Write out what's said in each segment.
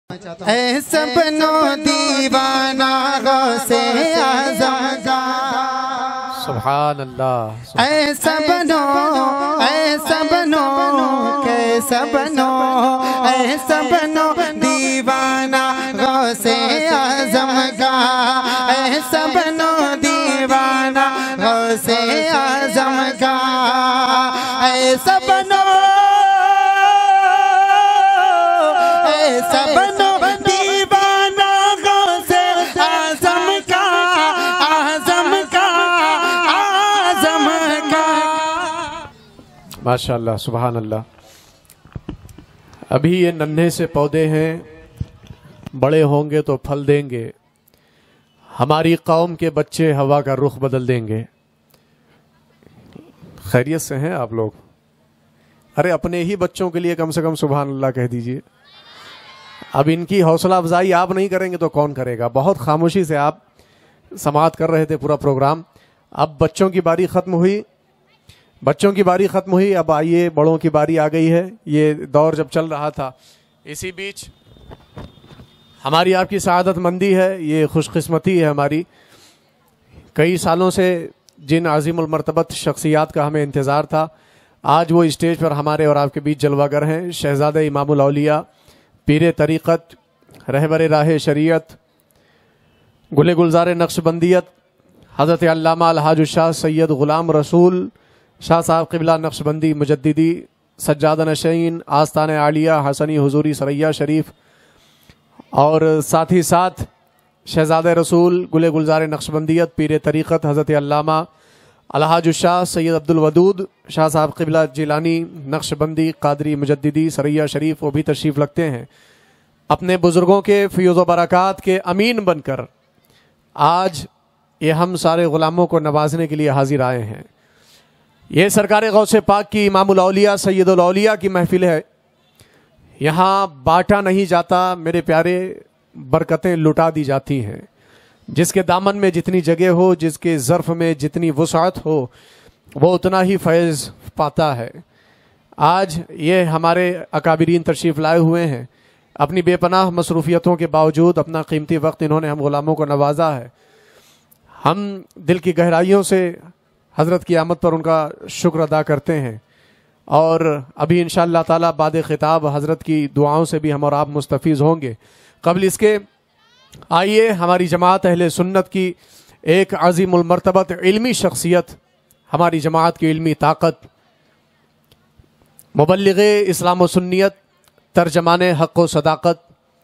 ऐ सबनो दीवाना गौसे आज़म का सुभान अल्लाह। ऐ सबनो के सबनो ऐ सबनो दीवाना गौसे आज़म का ऐ सबनो दीवाना गौसे आज़म का ऐ सबनो माशाअल्लाह सुभान अल्लाह। अभी ये नन्हे से पौधे हैं, बड़े होंगे तो फल देंगे। हमारी कौम के बच्चे हवा का रुख बदल देंगे। खैरियत से हैं आप लोग? अरे अपने ही बच्चों के लिए कम से कम सुभान अल्लाह कह दीजिए। अब इनकी हौसला अफजाई आप नहीं करेंगे तो कौन करेगा? बहुत खामोशी से आप समाअत कर रहे थे पूरा प्रोग्राम। अब बच्चों की बारी खत्म हुई, अब आइए बड़ों की बारी आ गई है। ये दौर जब चल रहा था, इसी बीच हमारी आपकी सआदतमंदी है, ये खुशकिस्मती है हमारी। कई सालों से जिन आज़िमुल मर्तबत शख्सियात का हमें इंतज़ार था, आज वो स्टेज पर हमारे और आपके बीच जलवागर हैं। शहज़ादे इमामुल औलिया, पीरे तरीक़त, रहबर राह शरीयत, गुले गुलजार नक्शबंदियत, हज़रत अल्लामा अलहाज शाह सैयद ग़ुलाम रसूल शाह साहब क़िबला नक्शबंदी मुजद्दिदी, सज्जाद नशीन, आस्तान आलिया हसनी हुजूरी सरैया शरीफ, और साथ ही साथ शहज़ादे रसूल गुले गुलजार नक्शबंदियत, पीर तरीक़त हज़रत अल्लामा अलहाज शाह सैयद अब्दुल वदूद शाह साहब क़िबला जिलानी नक्शबंदी क़ादरी मुजद्दिदी सरैया शरीफ, वो भी तशरीफ़ रखते हैं। अपने बुज़ुर्गों के फ़ियूज़ व बरक़ात के अमीन बनकर आज ये हम सारे ग़ुलामों को नवाजने के लिए हाजिर आए हैं। ये सरकार गौसे पाक की इमामुल औलिया सैयदुल औलिया की महफिल है। यहाँ बांटा नहीं जाता मेरे प्यारे, बरकतें लुटा दी जाती हैं। जिसके दामन में जितनी जगह हो, जिसके ज़र्फ़ में जितनी वुसाअत हो, वो उतना ही फैज़ पाता है। आज ये हमारे अकाबिरीन तशरीफ़ लाए हुए हैं। अपनी बेपनाह मसरूफ़ियतों के बावजूद अपना कीमती वक्त इन्होंने हम ग़ुलामों को नवाजा है। हम दिल की गहराइयों से हज़रत की आमद पर उनका शुक्र अदा करते हैं। और अभी इंशाअल्लाह ताला बाद ख़िताब हज़रत की दुआओं से भी हम और आप मुस्तफ़ीज़ होंगे। क़ब्ल इसके आइए हमारी जमात अहले सुन्नत की एक अज़ीमुल मर्तबत इल्मी शख्सियत, हमारी जमात की इल्मी ताकत, मुबल्लिग़े इस्लाम व सुन्नियत, तर्जमाने हक़ व सदाक़त,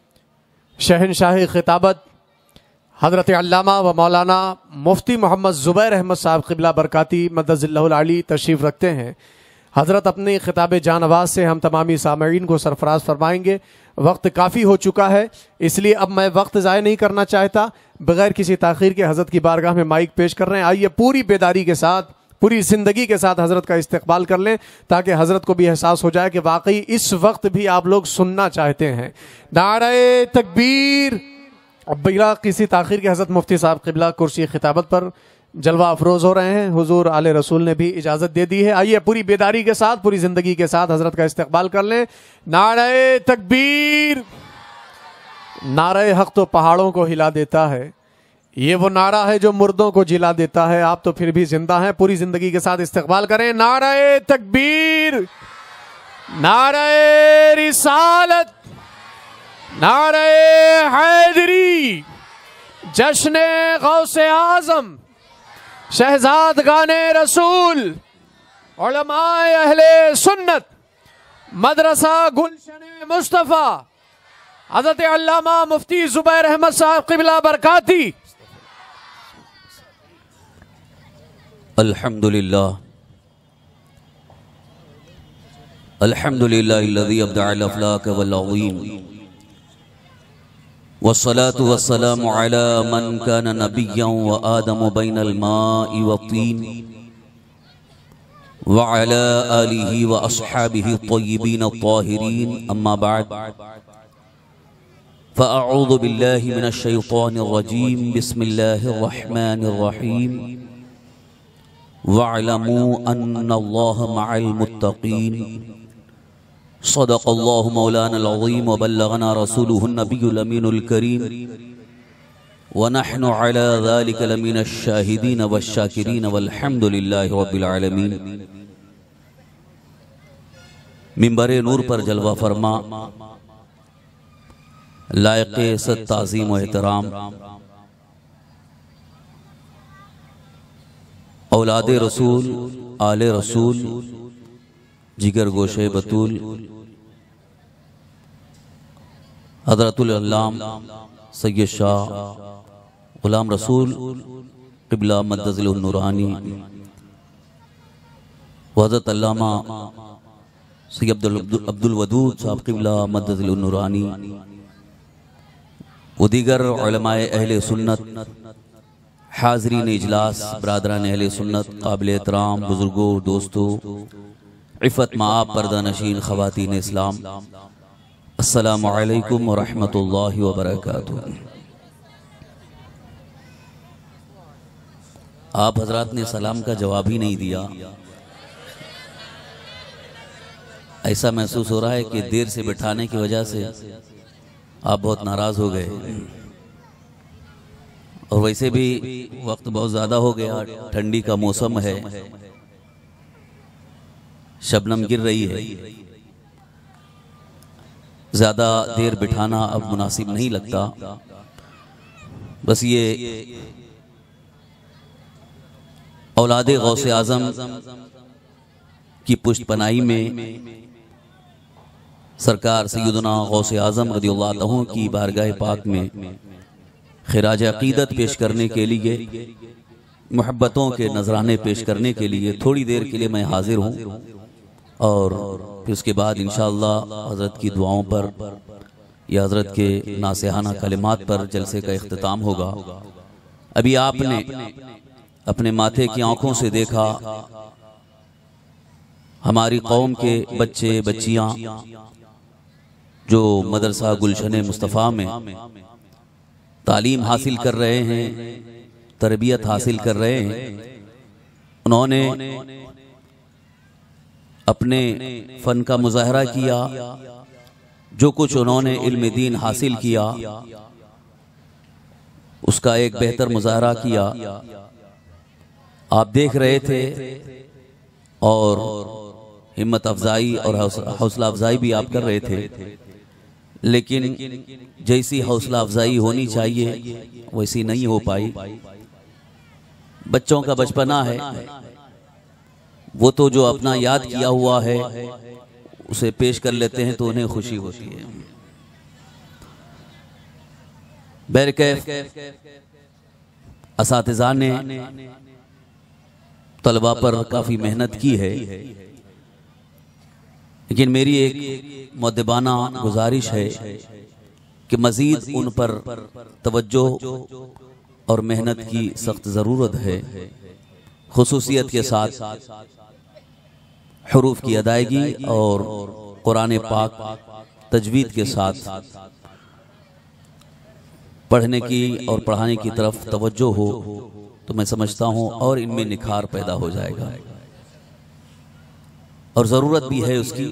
शहनशाह ख़िताबत हज़रत अल्लामा व मौलाना मुफ्ती मोहम्मद ज़ुबैर अहमद साहब क़िबला बरकाती मद्दज़िल्लहुल आली तशरीफ़ रखते हैं। हज़रत अपने ख़िताब जानवाज़ से हम तमामी सामईन को सरफराज फरमाएंगे। वक्त काफ़ी हो चुका है, इसलिए अब मैं वक्त ज़ाय नहीं करना चाहता। बग़ैर किसी ताख़ीर के हज़रत की बारगाह में माइक पेश कर रहे हैं। आइए पूरी बेदारी के साथ, पूरी ज़िंदगी के साथ हज़रत का इस्तक़बाल कर लें, ताकि हज़रत को भी एहसास हो जाए कि वाकई इस वक्त भी आप लोग सुनना चाहते हैं। नारे तकबीर। अब बिला किसी ताख़ीर के हज़रत मुफ्ती साहब क़िबला कुर्सी ख़िताबत पर जलवा अफरोज़ हो रहे हैं। हुजूर आले रसूल ने भी इजाज़त दे दी है। आइए पूरी बेदारी के साथ, पूरी ज़िंदगी के साथ हज़रत का इस्तक़बाल कर लें। नारे तकबीर। नारे हक़ तो पहाड़ों को हिला देता है, ये वो नारा है जो मुर्दों को जिला देता है। आप तो फिर भी जिंदा हैं। पूरी ज़िंदगी के साथ इस्तक़बाल करें। नारे तकबीर, नारे रिसालत, नारे हैदरी, जश्ने गौसे आज़म, शहजाद गाने रसूल, उलमाए अहले सुन्नत, मदरसा गुलशन मुस्तफ़ा, हज़रत अल्लामा मुफ्ती ज़ुबैर अहमद साहब क़िबला बरकाती। अल्हम्दुलिल्लाह अल्हम्दुलिल्लाहिल्लज़ी अब्दअल अफ़लाक वल अज़ीम वस्सलातु वस्सलामु अला मन कान नबिय्यन व आदम बैनल माइ व तीन व अला आलिहि व अस्हाबिहि अत्तय्यिबीन अत्ताहिरीन, अम्मा बाद फ़अऊज़ु बिल्लाहि मिनश शैतानिर रजीम, बिस्मिल्लाहिर रहमानिर रहीम। वअलमू अन्नल्लाह मअल मुत्तक़ीन सदक़ल्लाहु मौलाना अज़ीम व बल्लगना रसूलुहुन नबियुल अमीनुल करीम व नहनु अला ज़ालिका लमिनश शाहिदीन वश्शाकिरीन वल्हम्दुलिल्लाहि रब्बिल आलमीन। मिंबरे नूर पर जलवा फरमा लायक़े इज़्ज़त ताज़ीम व एहतराम औलादे रसूल आले रसूल जिगर गोशे बतूल हज़रतुल अल्लाम सैयद शाह गुलाम रसूल क़िबला मद्दज़िलुन नूरानी हज़रत अल्लामा सैयद अब्दुल वदूद साहब क़िबला मद्दज़िलुन नूरानी व दीगर उलमाए अहले सुन्नत हाज़रीन इजलास बरादरान अहले सुन्नत काबिल एहतराम बुजुर्गों दोस्तों इफ़्फ़त माआब पर्दा नशीन ख़वातीन इस्लाम अस्सलामु अलैकुम व रहमतुल्लाहि व बरकातुहू। आप हजरात ने सलाम का जवाब ही नहीं दिया। ऐसा महसूस हो रहा है कि देर से बिठाने की वजह से आप बहुत नाराज हो गए और वैसे भी वक्त बहुत ज़्यादा हो गया, ठंडी का मौसम है, शबनम गिर रही है, ज़्यादा देर बिठाना अब मुनासिब नहीं लगता। बस ये औलादे गौसे आज़म की पुष्टपनाही में सरकार सैयदना गौसे आज़म रज़ियल्लाहु अन्हु की बारगाह पाक में खिराज अकीदत पेश करने के लिए, मोहब्बतों के नजराने पेश करने के लिए थोड़ी देर के लिए मैं हाजिर हूँ और फिर उसके बाद इंशाअल्लाह हज़रत की दुआओं पर या हज़रत के नासिहाना कलिमात पर जलसे का इख्तिताम होगा। अभी आपने अपने माथे की आंखों से देखा हमारी कौम के बच्चे बच्चियां जो मदरसा गुलशन मुस्तफ़ा में तालीम हासिल कर रहे हैं, तरबियत हासिल कर रहे हैं। उन्होंने अपने फ़न का मुज़ाहरा किया, जो कुछ उन्होंने इल्म दीन हासिल किया उसका एक बेहतर मुज़ाहरा किया। आप देख रहे थे और हिम्मत अफजाई और हौसला अफजाई भी आप कर रहे थे, लेकिन जैसी हौसला अफजाई होनी चाहिए वैसी नहीं हो पाई। बच्चों का बचपना है, वो तो जो अपना याद किया हुआ है उसे पेश कर लेते हैं तो उन्हें खुशी होती है। बैरकैफ असातिज़ा ने तलबा पर काफ़ी मेहनत की है, लेकिन मेरी एक मुद्दबाना गुजारिश है कि मज़ीद उन पर तवज्जो और मेहनत की सख्त ज़रूरत है। खुसूसियत के साथ हुरूफ की अदायगी और कुरान पाक तजवीद के साथ पढ़ने की और पढ़ाने की तरफ तवज्जो हो तो मैं समझता हूँ और इनमें निखार पैदा हो जाएगा और ज़रूरत भी है उसकी।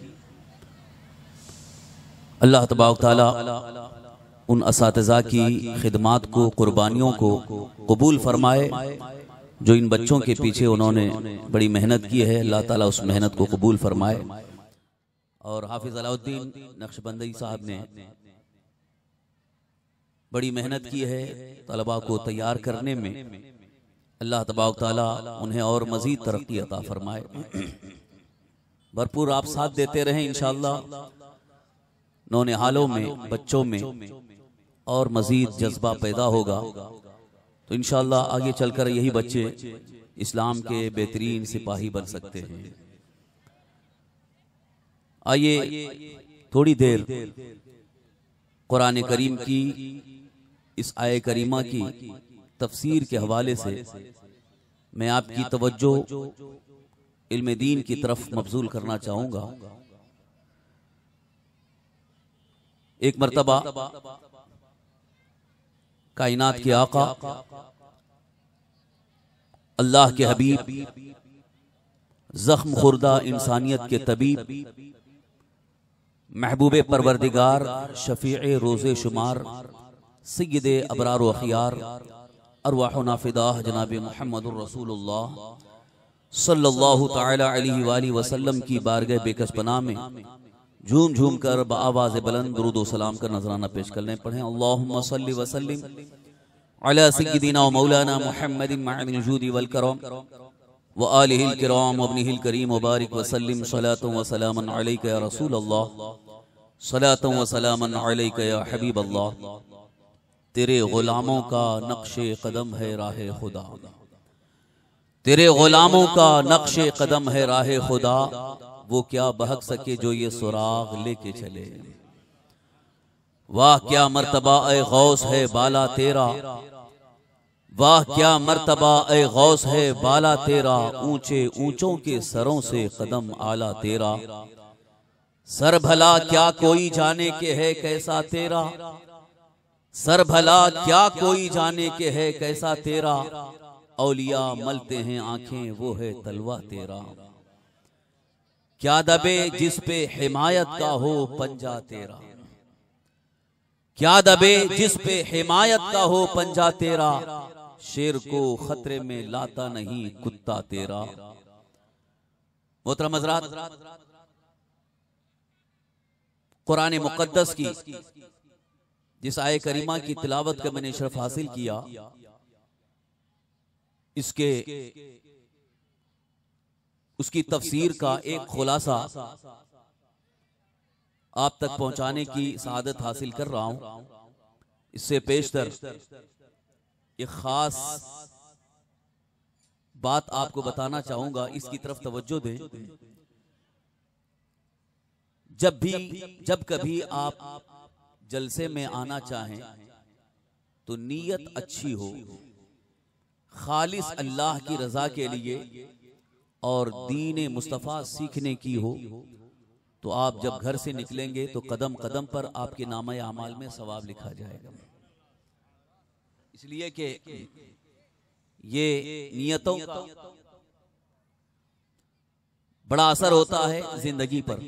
अल्लाह तबारक तआला उन असातिज़ा की खिदमात को, कुर्बानियों को कबूल फरमाए जो इन बच्चों के पीछे उन्होंने बड़ी मेहनत की है। अल्लाह ताला उस मेहनत को कबूल फरमाए। और हाफिज अलाउद्दीन नक्शबंदी साहब ने बड़ी मेहनत की है तलबा को तैयार करने में। अल्लाह तबारक तआला उन्हें और मज़ीद तरक्की अता फरमाए। भरपूर आप साथ देते रहें इंशाअल्लाह। नौने हालों में बच्चों में और मज़ीद जज्बा पैदा होगा तो इंशाअल्लाह आगे चलकर यही बच्चे इस्लाम के बेहतरीन सिपाही बन सकते हैं। आइए थोड़ी देर कुरान करीम की इस आय करीमा की तफसीर के हवाले से मैं आपकी तवज्जो इल्म दीन की तरफ मबजूल करना चाहूंगा। एक मर्तबा कायनात के आका अल्लाह के हबीब, जख्म खुर्दा इंसानियत के तबीब महबूब परवरदिगार शफीए रोज़े शुमार सय्यदे अबरार व अखियार अरवाहुना फिदाह जनाब मुहम्मदुर रसूलुल्लाह सल्लल्लाहु तआला अलैहि वालैहि वसल्लम की बारगाह बेकस पनाह में झूम झूम कर बाआवाज़ बुलंद दुरूद व सलाम का नजराना पेश करने पढ़ें। अल्लाहुम्मा सल्लि व सल्लिम अला सय्यिदिना व मौलाना मुहम्मदिन मअल जूदी वल करम व आलिहिल किराम व इब्निहिल करीम व बारिक व सल्लिम सलातन व सलामन अलैका या रसूल अल्लाह सलातन व सलामन अलैका या हबीब अल्लाह। तेरे गुलामों का नक्शे कदम है राह खुदा, तेरे गुलामों का नक्शे कदम है राह खुदा, वो क्या बहक सके जो ये सुराग लेके चले। वाह क्या मर्तबा ए गौस है बाला तेरा, वाह क्या मर्तबा ए गौस है बाला तेरा, ऊंचे ऊंचों के सरों से कदम आला तेरा। सर भला क्या कोई जाने के है कैसा तेरा, सर भला क्या कोई जाने के है कैसा तेरा, औलिया मलते हैं आंखें वो है तलवा तेरा। क्या दबे जिस पे हिमायत का हो पंजा तेरा, क्या दबे जिस पे हिमायत का हो पंजा तेरा, शेर को खतरे में लाता नहीं कुत्ता तेरा। मोहतरम हज़रात, कुरान मुक़द्दस की जिस आय करीमा की तिलावत का मैंने शर्फ हासिल किया, इसके उसकी तफसीर का एक खुलासा आप तक पहुंचाने की सआदत हासिल कर रहा हूं। इससे पेशतर एक खास बात आपको बताना चाहूंगा, इसकी तरफ तवज्जो दें। जब कभी आप जलसे में आना चाहें तो नीयत अच्छी हो, खालिस अल्लाह की रजा के लिए और दीन मुस्तफ़ा सीखने की हो, तो आप जब घर से निकलेंगे तो कदम कदम पर आपके नामा अमाल में सवाब लिखा जाएगा। इसलिए कि ये नियतों का बड़ा असर होता है जिंदगी पर।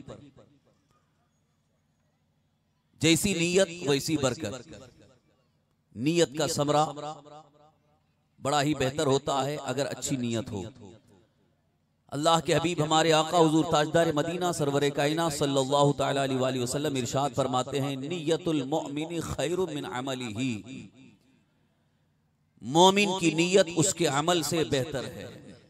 जैसी नीयत वैसी बरकत। नीयत का समरा बड़ा ही बेहतर होता है अगर अच्छी नीयत हो। अल्लाह के हबीब हमारे आका हुजूर ताजदार मदीना सरवरे कायनात सल्लल्लाहु तआला अलैहि वसल्लम इरशाद फरमाते हैं, नियतुल मुमिनी खैरुम मिन अमलिही। मोमिन की नीयत उसके अमल से बेहतर है।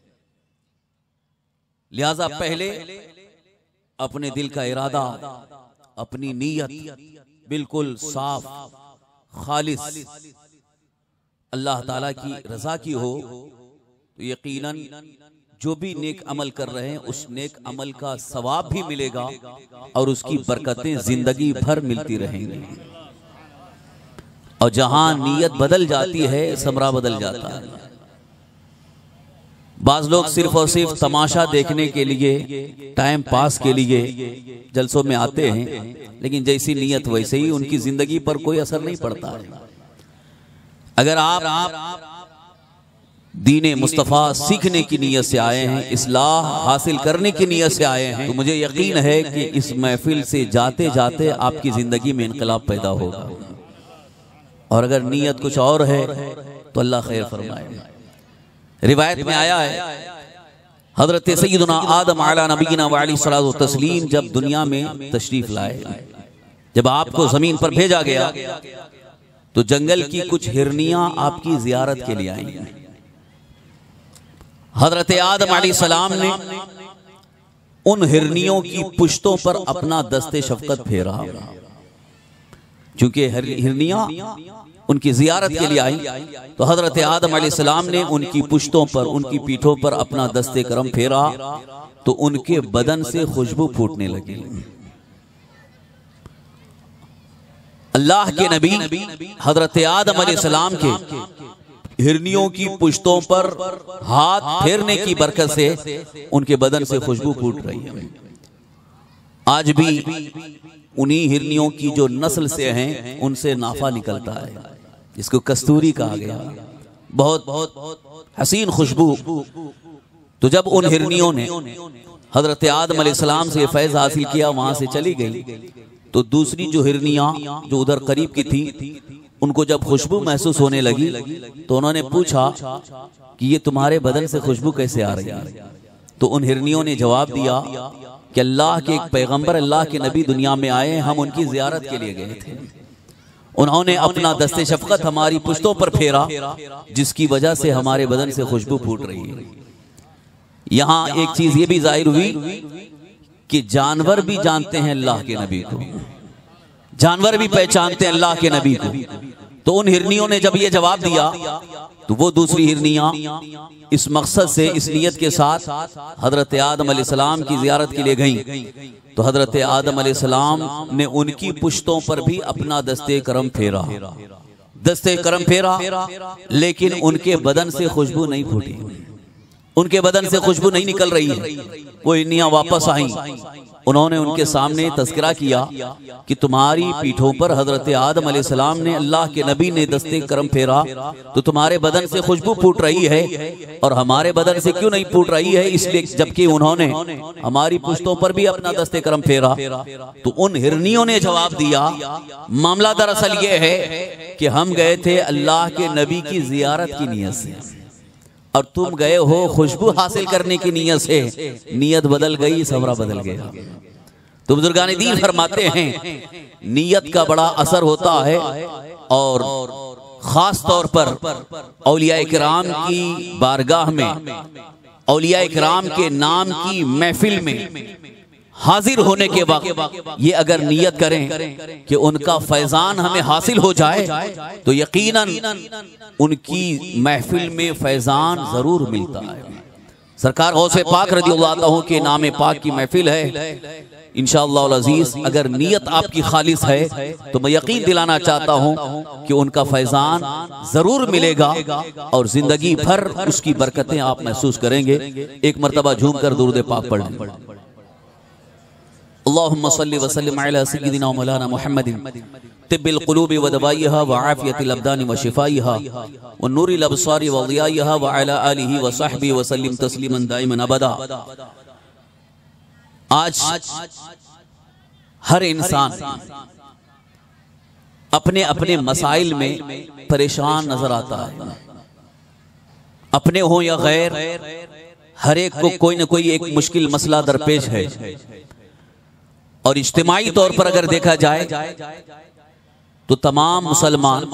लिहाजा पहले अपने दिल का इरादा, अपनी नीयत बिल्कुल साफ खालिस अल्लाह ताला की रजा की हो, तो यकीनन जो भी नेक अमल कर रहे हैं उस नेक अमल का सवाब भी मिलेगा और उसकी बरकतें जिंदगी भर मिलती रहेंगी। और जहां नीयत बदल जाती है समरा बदल जाता है। बाज लोग सिर्फ और सिर्फ तमाशा देखने के लिए, टाइम पास के लिए जलसों में आते हैं, लेकिन जैसी नीयत वैसे ही उनकी जिंदगी पर कोई असर नहीं पड़ता है। अगर आप दीने मुस्तफ़ा सीखने की नीयत से आए हैं, इस्लाह हासिल करने की नीयत से आए हैं, तो मुझे यकीन है कि इस महफिल से जाते जाते आपकी जिंदगी में इनकलाब पैदा होगा। और अगर नीयत कुछ और है तो अल्लाह खैर फरमाए। रिवायत में आया है, हजरत सय्यदुना आदम अला नबीना व अलैहि सलातो व तस्लीम जब दुनिया में तशरीफ लाए, जब आपको जमीन पर भेजा गया, तो जंगल की कुछ हिरनियां आपकी जियारत के लिए आई। हजरत आदम अलैहिस्सलाम ने उन हिरनियों की पुश्तों पर अपना दस्ते शफकत फेरा, क्योंकि हिरनियां उनकी जियारत के लिए आई। तो हजरत आदम अलैहिस्सलाम ने उनकी पुश्तों पर, उनकी पीठों पर अपना दस्ते करम फेरा, तो उनके बदन से खुशबू फूटने लगी। अल्लाह के नबी हजरत आदम अलैहिस्सलाम के हिरनियों की पुश्तों पर हाथ फेरने की बरकत से उनके बदन से खुशबू फूट रही है। आज भी उन्हीं हिरनियों की जो नस्ल से हैं उनसे नाफा निकलता है, जिसको कस्तूरी कहा गया, बहुत हसीन खुशबू। तो जब उन हिरनियों ने हजरत आदम अलैहिस्सलाम से फैज हासिल किया, वहां से चली गई। तो दूसरी जो हिरनियां जो उधर करीब की थी, उनको जब खुशबू महसूस होने लगी तो उन्होंने पूछा कि ये तुम्हारे बदन से खुशबू कैसे आ रही है? तो उन हिरनियों ने जवाब दिया कि अल्लाह के एक पैगंबर, अल्लाह के नबी दुनिया में आए, हम उनकी जियारत के लिए गए थे। उन्होंने अपना दस्ते शफकत हमारी पुश्तों पर फेरा, जिसकी वजह से हमारे बदन से खुशबू फूट रही है। यहाँ एक चीज ये भी जाहिर हुई कि जानवर भी जानते हैं अल्लाह के नबी को, जानवर भी पहचानते हैं अल्लाह के नबी को। तो उन हिरनियों ने जब ये जवाब दिया तो वो दूसरी हिरनियां इस मकसद से, इस नियत के साथ हजरत आदम अलैहिस्सलाम की जियारत के लिए गईं। तो हजरत आदम अलैहिस्सलाम ने उनकी पुश्तों पर भी अपना दस्ते करम फेरा, दस्ते करम फेरा, लेकिन उनके बदन से खुशबू नहीं फूटी, उनके बदन से खुशबू नहीं निकल रही है। वो हिरनियां वापस आई, उन्होंने उनके सामने तस्करा किया कि तुम्हारी पीठों पर हजरत आदम अलैहिस्सलाम ने, अल्लाह के नबी ने दस्ते करम फेरा, तो तुम्हारे बदन से खुशबू फूट रही है और हमारे बदन से क्यों नहीं फूट रही है? इसलिए जबकि उन्होंने हमारी पुश्तों पर भी अपना दस्ते करम फेरा। तो उन हिरनियों ने जवाब दिया, मामला दरअसल ये है कि हम गए थे अल्लाह के नबी की जियारत की नीयत से और तुम गए हो खुशबू हासिल करने की नीयत से। नीयत बदल गई, समरा बदल गया। तो बुजुर्गान दीन फरमाते हैं नीयत का बड़ा असर होता है, और खास तौर पर औलिया इकराम की बारगाह में, औलिया इकराम के नाम की महफिल में हाजिर होने के वक्त ये अगर नियत करें कि उनका फैजान हमें हासिल हो जाए, तो यकीनन उनकी महफिल में फैजान जरूर मिलता है। सरकार गौसे पाक रज़ियल्लाहु अन्हु के नाम पाक की महफिल है। इंशाअल्लाह अज़ीज, अगर नियत आपकी खालिस है तो मैं यकीन दिलाना चाहता हूँ कि उनका फैजान जरूर मिलेगा और जिंदगी भर उसकी बरकतें आप महसूस करेंगे। एक मरतबा झूम कर दुरूद पाक पढ़ लें। अल्लाहुम्मा सल्लि व सल्लिम अला सय्यिदिना व मौलाना मुहम्मदिन तिब्बिल क़ुलूबि व दवाइहा व आफ़ियतिल अब्दानि व शिफ़ाइहा व नूरिल अब्सारि व ज़ियाइहा व अला आलिहि व सहबिहि व सल्लिम तस्लीमन दाइमन अबदा। आज हर इंसान अपने अपने मसाइल में परेशान नजर आता है, अपने हो या गैर, हर एक को कोई न कोई एक मुश्किल मसला दरपेश है। और इज्तिमाई तौर पर अगर देखा जाए तो तमाम मुसलमान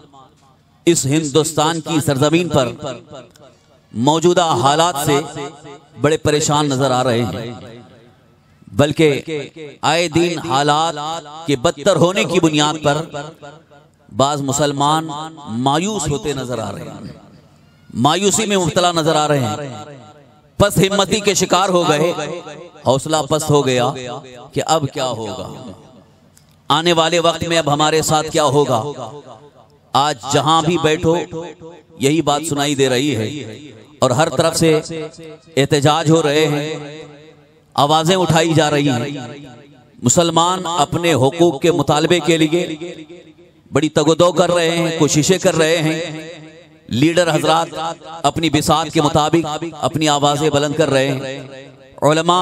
इस हिंदुस्तान की सरजमीन पर मौजूदा हालात से बड़े परेशान नजर आ रहे हैं, बल्कि आए दिन हालात के बदतर होने की बुनियाद पर बाज मुसलमान मायूस होते नजर आ रहे हैं, मायूसी में मुब्तला नजर आ रहे हैं, पस हिम्मती के शिकार हो गए, हौसला पस्त हो गया कि अब क्या होगा, आने वाले वक्त में अब हमारे साथ क्या होगा। आज जहां भी बैठो यही बात सुनाई दे रही है और हर तरफ से एहतजाज हो रहे हैं, आवाजें उठाई जा रही हैं। मुसलमान अपने हुकूक के मुतालबे के लिए बड़ी तगोदो कर रहे हैं, कोशिशें कर रहे हैं। लीडर हजरात अपनी बिसात के मुताबिक अपनी आवाजें बुलंद कर रहे हैं। उलमा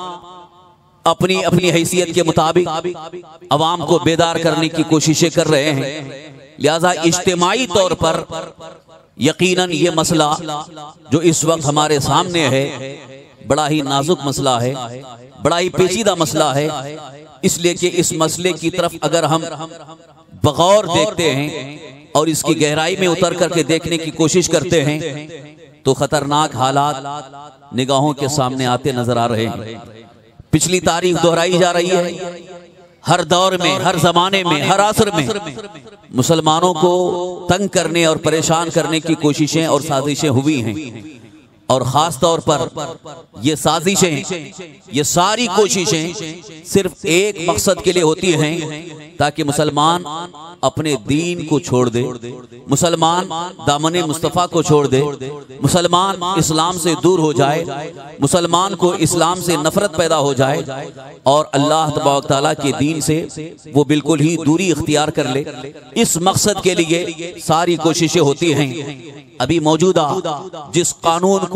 अपनी अपनी हैसियत के मुताबिक अवाम को बेदार करने की कोशिशें कर रहे हैं। लिहाजा इज्तिमाई तौर पर यकीनन ये मसला जो इस वक्त हमारे सामने है बड़ा ही नाजुक मसला है, बड़ा ही पेचीदा मसला है। इसलिए कि इस मसले की तरफ अगर हम बगौर देखते हैं और इसकी गहराई में उतर करके देखने की कोशिश करते हैं तो खतरनाक हालात निगाहों के सामने आते नजर आ रहे हैं। पिछली तारीख दोहराई जा रही है। हर दौर में, हर जमाने में, हर असर में मुसलमानों को तंग करने और परेशान करने की कोशिशें और साजिशें हुई हैं। और खास तौर पर ये साजिशें, ये सारी कोशिशें सिर्फ एक मकसद के लिए होती हैं ताकि मुसलमान अपने दीन को छोड़ दे, मुसलमान दामने मुस्तफ़ा को छोड़ दे, मुसलमान इस्लाम से दूर हो जाए, मुसलमान को इस्लाम से नफरत पैदा हो जाए और अल्लाह तबारक तआला के दीन से वो बिल्कुल ही दूरी इख्तियार कर ले। इस मकसद के लिए सारी कोशिशें होती हैं। अभी मौजूदा जिस कानून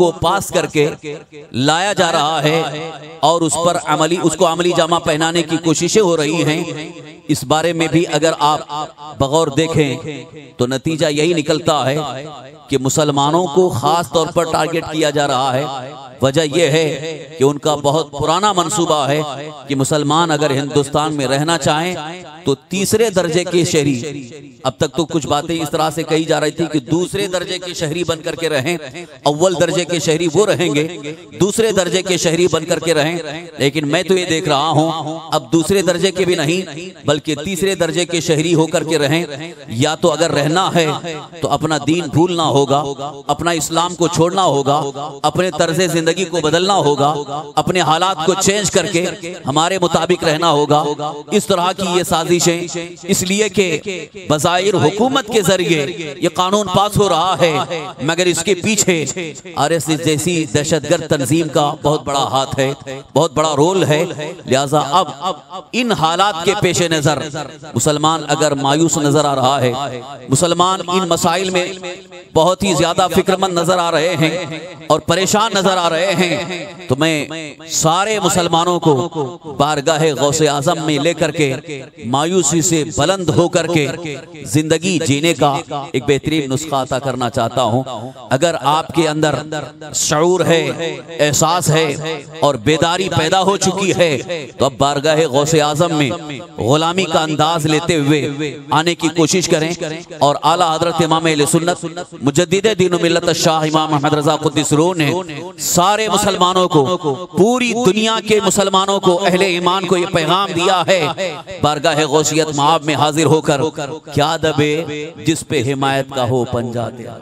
को पास करके लाया जा रहा है और उस पर उसको अमली जामा पहनाने की कोशिशें हो रही हैं। इस बारे में भी अगर आप बगौर देखें तो नतीजा यही निकलता है कि मुसलमानों को खास तौर पर टारगेट किया जा रहा है। वजह यह है कि उनका बहुत पुराना मंसूबा है कि मुसलमान अगर हिंदुस्तान में रहना चाहें तो तीसरे दर्जे के शहरी, अब तक तो कुछ बातें इस तरह से कही जा रही थी कि दूसरे दर्जे के शहरी बन करके रहें, अव्वल दर्जे के शहरी वो रहेंगे, दूसरे दर्जे के शहरी बन करके रहें। लेकिन मैं तो ये देख रहा हूं अब दूसरे दर्जे के भी नहीं बल्कि तीसरे दर्जे के शहरी होकर के रहें। या तो अगर रहना है तो अपना दीन भूलना होगा, अपना इस्लाम को छोड़ना होगा, अपने तर्ज़े जिंदगी को बदलना होगा, अपने हालात को चेंज करके हमारे मुताबिक रहना होगा। इस तरह की ये साजिशें इसलिए कि बज़ाहिर हुकूमत के जरिए ये कानून पास हो रहा है, मगर इसके पीछे आरएसएस जैसी दहशतगर्द तंजीम का बहुत बड़ा हाथ है, बहुत बड़ा रोल है। लिहाजा अब इन हालात के पेश नजर मुसलमान अगर मायूस नजर आ रहा है, मुसलमान इन मसाइल में बहुत ही ज्यादा फिक्रमंद नजर आ रहे हैं और परेशान नजर आ रहे हैं, तो मैं सारे मुसलमानों को बारगाहे गौसे आजम में लेकर के मायूसी से बुलंद होकर के जिंदगी जीने का एक बेहतरीन नुस्खा अता करना चाहता हूं। अगर आपके अंदर शऊर है, एहसास है और बेदारी पैदा हो चुकी है तो अब बारगाहे गौसे आजम में गुलामी का अंदाज लेते हुए आने की कोशिश करें और आला हजरत इमाम अहले सुन्नत मुजद्दिद दीन मिल्लत शाह इमाम अहमद रजा कुद्दस रूह ने सारे मुसलमानों को, पूरी दुनिया के मुसलमानों को, अहले ईमान को ये पैगाम दिया है, बारगाह गौसियत माब में हाजिर होकर क्या दबे जिस पे हिमायत का हो पंजा तेरा,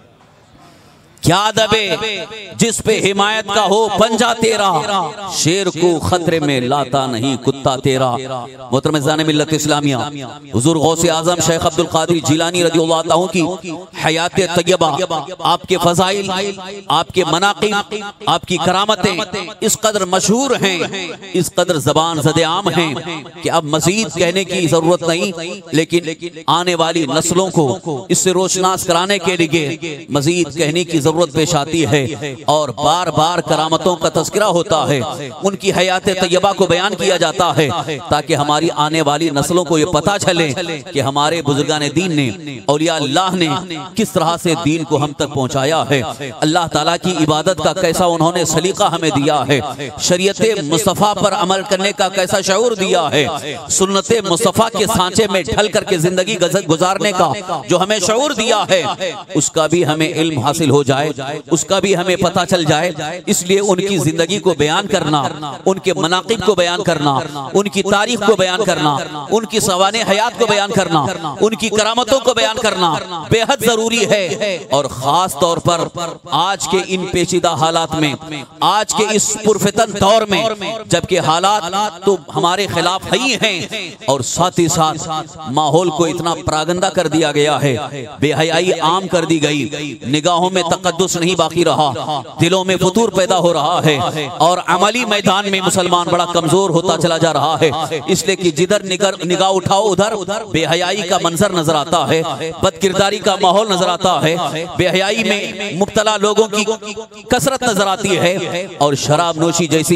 क्या दबे जिस पे हिमायत का हो पंजा तेरा, शेर को खतरे में लाता नहीं कुत्ता तेरा। मोहतरम ज़ाने मिल्लत इस्लामिया हुजूर गौसे आजम शेख अब्दुल कादिर जिलानी रज़ियल्लाहु अन्हु की हयात तय्यबा, आपके फज़ाइल, आपके मनाक़िब, आपकी करामतें इस कदर मशहूर हैं, इस कदर ज़बान ज़दे आम हैं कि अब मज़ीद कहने की ज़रूरत नहीं, लेकिन आने वाली नस्लों को इससे रोशनास कराने के लिए मज़ीद कहने की जरूरत पेश आती है और बार बार करामतों का तज़किरा होता है, उनकी हयात तय्यबा को बयान किया जाता है ताकि हमारी आने वाली नस्लों को ये पता चले कि हमारे बुजुर्गान दीन ने, औलिया अल्लाह ने किस तरह से दीन को हम तक पहुंचाया है, अल्लाह ताला की इबादत का कैसा उन्होंने सलीका हमें दिया है, शरीयत मुस्तफ़ा पर अमल करने का कैसा शऊर दिया है, सुन्नत मुस्तफ़ा के सांचे में ढल करके जिंदगी गुजारने का जो हमें शऊर दिया है उसका भी हमें इल्म हासिल हो जाए, उसका भी हमें पता चल जाए। इसलिए उनकी जिंदगी को बयान करना, उनके मनाकिब को बयान करना, उनकी तारीख को बयान करना, उनकी सवाने हयात को बयान करना, उनकी करामतों को बयान करना बेहद जरूरी है। और खास तौर पर आज के इन पेचीदा हालात में, आज के इस पुरफितन दौर में, जबकि हालात तो हमारे खिलाफ ही हैं और साथ ही साथ माहौल को इतना प्रागंदा कर दिया गया है, बेहयाई आम कर दी गई, निगाहों में तकद्दुस नहीं बाकी रहा, दिलों में फुतूर पैदा हो रहा है और अमली मैदान में मुसलमान बड़ा कमजोर होता चला जा रहा है। इसलिए कि जिधर निगाह उठाओ उधर बेहयाई का मंजर नजर आता है, बदकिरदारी का माहौल नजर आता है, बेहयाई में मुब्तला लोगों की कसरत नजर आती है और शराब नोशी जैसी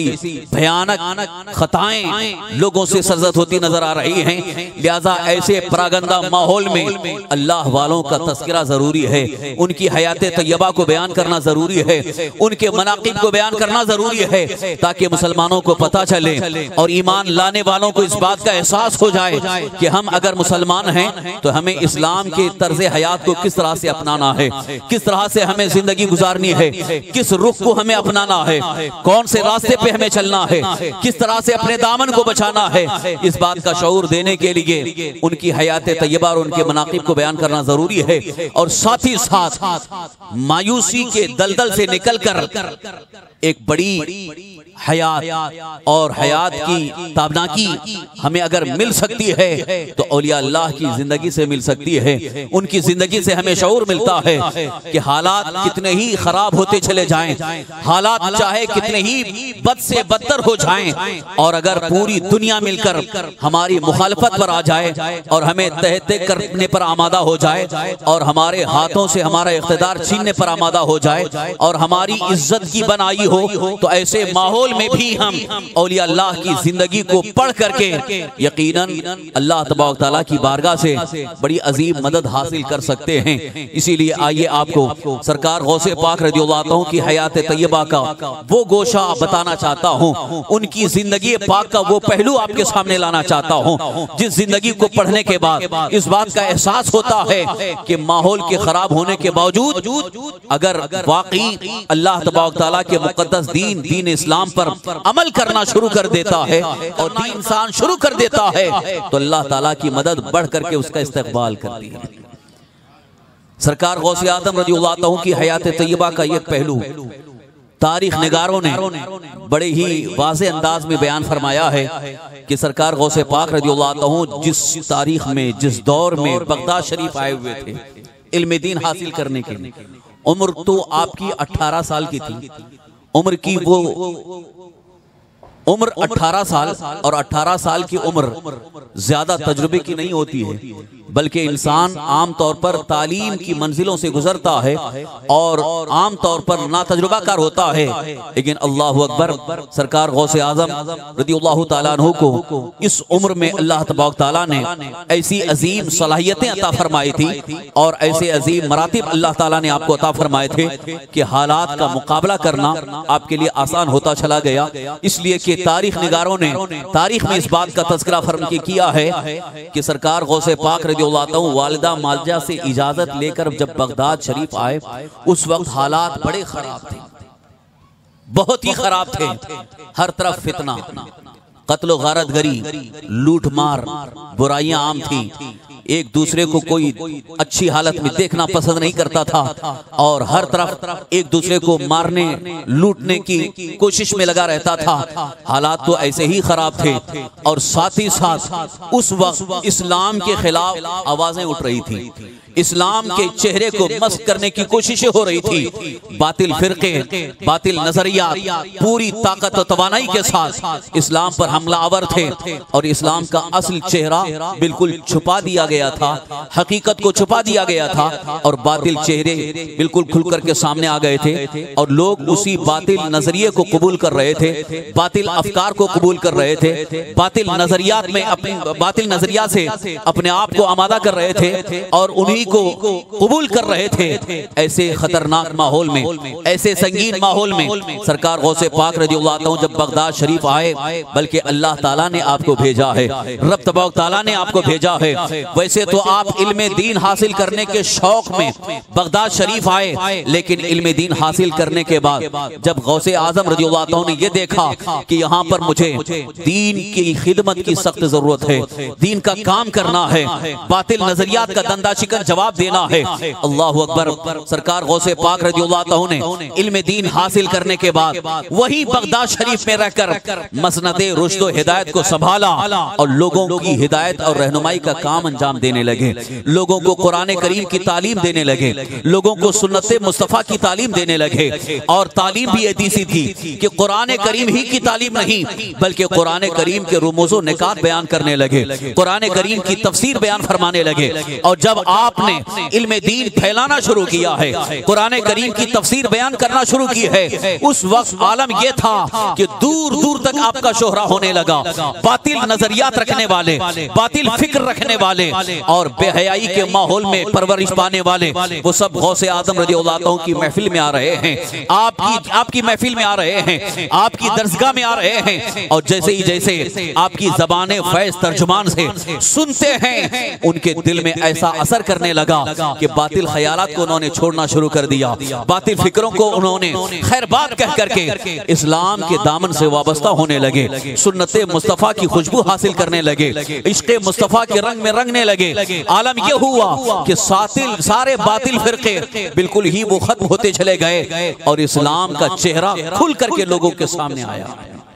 भयानक खताएं लोगों से सरजद होती नजर आ रही हैं। लिहाजा ऐसे प्रागंदा माहौल में अल्लाह वालों का तज़किरा जरूरी है, उनकी हयात तय्यबा को बयान करना जरूरी है, उनके मनाकिब को बयान करना जरूरी है ताकि मुसलमानों को पता चले और ईमान लाने वालों को इस बात का एहसास हो जाए कि हम अगर मुसलमान हैं तो हमें इस्लाम के तर्ज हयात को किस तरह से अपनाना है, किस तरह से हमें जिंदगी गुजारनी है, किस रुख को हमें अपनाना है, कौन से रास्ते पे हमें चलना है, किस तरह से अपने दामन को बचाना है। इस बात का शऊर देने के लिए उनकी हयात तय्यबा और उनके मनाकिब को बयान करना जरूरी है और साथ ही साथ मायूसी के दलदल से निकलकर एक बड़ी हयात और हयात की ताबनाकी हमें अगर मिल सकती है तो औलिया अल्लाह की जिंदगी से मिल सकती है। उनकी जिंदगी से हमें शऊर मिलता है कि हालात कितने ही खराब होते चले जाएं, हालात चाहे कितने ही बद से बदतर हो जाएं, और अगर पूरी दुनिया मिलकर हमारी मुखालफत पर आ जाए और हमें तहते करने पर आमादा हो जाए और हमारे हाथों से हमारा इख्तिदार छीनने पर आमादा हो जाए और हमारी इज्जत की बनाई हो, तो ऐसे माहौल में भी हम औलिया अल्लाह की जिंदगी को पढ़ करके यकीनन अल्लाह तबारक तआला की बारगाह से बड़ी अजीम मदद हासिल कर सकते हैं। इसीलिए आइए आपको सरकार गौसे पाक रज़ियल्लाहु अन्हु की हयात तैयबा का वो गोशा बताना चाहता हूँ, उनकी जिंदगी पाक का वो पहलू आपके सामने लाना चाहता हूँ, जिस जिंदगी को पढ़ने के बाद इस बात का एहसास होता है कि माहौल के खराब होने के बावजूद अगर वाकई अल्लाह तबारक तआला के मुकद्दस दीन इस्लाम पर अमल करना शुरू कर देता है और दीन इंसान शुरू कर देता है, तो अल्लाह ताला की मदद बढ़ करके उसका इस्तकबाल करती है। सरकार गौसे आजम रज़ियल्लाहु अन्हु की हयात तैयबा का एक पहलू तारीख निगारों ने बड़े ही वाज़े अंदाज में बयान फरमाया है कि सरकार गौसे पाक रज़ियल्लाहु अन्हु जिस तारीख में, जिस दौर में बगदाद शरीफ आए हुए थे इल्म दीन हासिल करने के लिए, उम्र तो आपकी 18 साल की थी। उम्र की वो उम्र 18 साल, और 18 साल की उम्र ज्यादा तजुर्बे की नहीं होती है, बल्कि इंसान आम तौर पर तालीम की मंजिलों से गुजरता है और आम तौर पर नातजुर्बाकार होता है। लेकिन अल्लाहु अकबर, सरकार गौसे आजम रज़ियल्लाहु ताला अन्हु को इस उम्र में अल्लाह तबारक तआला ने ऐसी अजीम सलाहियतें अता फरमाई थी और ऐसे अजीम मरातिब अल्लाह ताला ने आपको अता फरमाए थे कि हालात का मुकाबला करना आपके लिए आसान होता चला गया। इसलिए कि तारीख निगारों ने तारीख में इस बात का तज़किरा फरमा किया है कि सरकार गौसे पाक रज़ियल्लाहु अन्हु वालिदा मालजा से इजाजत लेकर जब बगदाद शरीफ आए, उस वक्त हालात बड़े खराब थे, बहुत ही खराब थे। हर तरफ फितना, कत्ल गारतगरी, लूट मार, बुराइयां आम थी। एक दूसरे को कोई अच्छी हालत में देखना पसंद नहीं करता था और हर तरफ एक दूसरे को मारने लूटने की कोशिश में लगा रहता था। हालात तो ऐसे ही खराब थे और साथ ही साथ उस वक्त इस्लाम के खिलाफ आवाजें उठ रही थी, इस्लाम के चेहरे को मस्क करने की कोशिशें हो रही थी। बातिल फिरके, बातिल नजरिया पूरी ताकत और तवानाई के साथ इस्लाम पर हमलावर थे और इस्लाम का असल चेहरा बिल्कुल छुपा दिया गया था, हकीकत को छुपा दिया गया था और बातिल चेहरे बिल्कुल खुल करके सामने आ गए थे और लोग उसी बातिल नजरिए को कबूल कर रहे थे, बातिल अफकार को कबूल कर रहे थे, बातिल नजरियात में अपनी बातिल नजरिया से अपने आप को आमादा कर रहे थे और उन्हीं को कबूल कर रहे थे। ऐसे खतरनाक माहौल में, ऐसे संगीन माहौल में सरकार गौसे पाक रज़ियल्लाहु अन्हु जब बगदाद शरीफ आए, बल्कि अल्लाह ताला ने आपको भेजा है, रब तबारक ताला ने आपको भेजा है। वैसे तो आप इल्म दीन हासिल करने के शौक में बगदाद शरीफ आए, लेकिन इल्म दीन हासिल करने के बाद जब गौसे आजम रज़ियल्लाहु अन्हु ने ये देखा कि यहाँ पर मुझे दीन की खिदमत की सख्त जरूरत है, दीन का काम करना है, बातिल नजरियात का दंदा शिकन जवाब देना है। अल्लाहु अकबर, सरकार गौसे पाक रज़ियल्लाहु अन्हु ने इल्म दीन हासिल करने के बाद वही बगदाद शरीफ में रहकर मसनदे रुश्द व हिदायत को संभाला और लोगों की हिदायत और रहनुमाई का काम अंजाम देने लगे, लोगों को कुरान करीम की तालीम देने लगे, लोगों को सुन्नत मुस्तफ़ा की तालीम देने लगे। और तालीम भी ऐसी थी कि कुरान करीम ही की तालीम नहीं, बल्कि कुरान करीम के रुमूज़ो निकात बयान करने लगे, कुरान करीम की तफसीर बयान फरमाने लगे। और जब आपने इल्म दीन फैलाना शुरू किया है, कुरान करीम की तफसीर बयान करना शुरू की है, उस वक्त आलम यह था कि दूर दूर तक आपका शोहरा होने लगा। बातिल नजरियात रखने वाले, बातिल फिक्र रखने वाले और बेहयाई के माहौल में परवरिश पाने वाले, वो सब गौसे आजम रज़ियल्लाहु अन्हु की महफिल में आ रहे हैं, आपकी महफिल में आ रहे हैं, आपकी दरसगाह में आ रहे हैं। और जैसे आपकी ज़बाने फैज़ तर्जुमान से सुनते हैं, उनके दिल में ऐसा असर करने लगा कि बातिल ख्यालात को उन्होंने छोड़ना शुरू कर दिया, बातिल फिक्रों को उन्होंने खैर बात कह करके इस्लाम के दामन से वाबस्ता होने लगे, सुन्नते मुस्तफ़ा की खुशबू हासिल करने लगे, इश्क़े मुस्तफ़ा के रंग में रंगने लगे। आलम यह हुआ कि सारे बातिल फिरके बिल्कुल ही वो खत्म होते चले गए और इस्लाम का चेहरा खुल करके लोगों के सामने आया।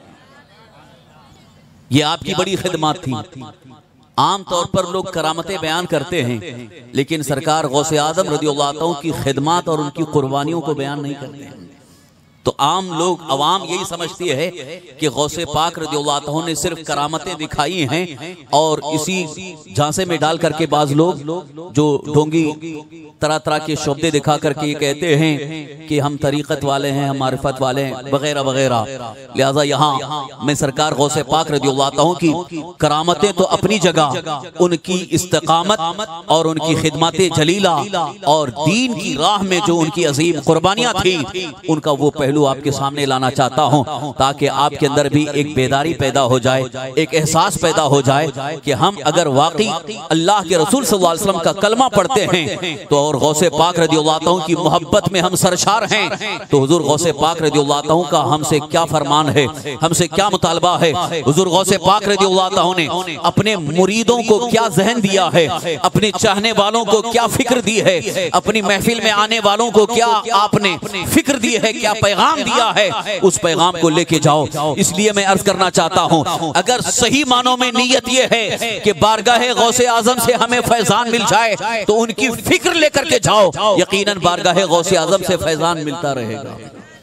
ये आपकी बड़ी खिदमत थी। आम तौर पर लोग करामतें बयान करते हैं, लेकिन सरकार गौसे आजम रज़ियल्लाहु अन्हु की खिदमत और उनकी कुर्बानियों को बयान नहीं करते हैं। तो आम लोग अवाम यही समझती है कि गौसे पाक रज़ियल्लाहु अन्हु ने सिर्फ करामतें दिखाई हैं, और इसी झांसे में डाल करके बाज लोग जो ढोंगी तरह तरह के शब्दे दिखा करके ये कहते हैं कि हम तरीक़त वाले हैं, हम मारिफत वाले हैं, वगैरह वगैरह। लिहाजा यहाँ मैं सरकार गौसे पाक रज़ियल्लाहु अन्हु की करामतें तो अपनी जगह, उनकी इस्तिक़ामत और उनकी खिदमत जलीला और दीन की राह में जो उनकी अजीम कुर्बानियाँ थी, उनका वो पहलू आपके सामने लाना चाहता हूँ, ताकि आपके अंदर भी एक बेदारी पैदा हो जाए, एक एहसास पैदा हो जाए कि हम अगर वाकई अल्लाह के रसूल सल्लल्लाहु अलैहि वसल्लम का कलमा पढ़ते हैं तो और गौसे पाक रज़ियल्लाहु अन्हु की मोहब्बत में हम सरशार हैं, तो हुजूर गौसे पाक रज़ियल्लाहु अन्हु का हमसे क्या फरमान है, हमसे क्या मुतालबा है। हुजूर गौसे पाक रज़ियल्लाहु अन्हु ने अपने मुरीदों को क्या जहन दिया है, अपने चाहने वालों को क्या फिक्र दी है, अपनी महफिल में आने वालों को क्या आपने फिक्र दी है, क्या पैगाम दिया है, उस पैगाम को लेके जाओ। इसलिए मैं अर्ज करना चाहता हूँ, अगर सही मानों में नीयत ये है कि बारगाहे गौसे आजम से हमें फैजान मिल जाए तो उनकी फिक्र लेकर के जाओ, यकीनन बारगाहे गौसे आजम से फैजान मिलता रहेगा।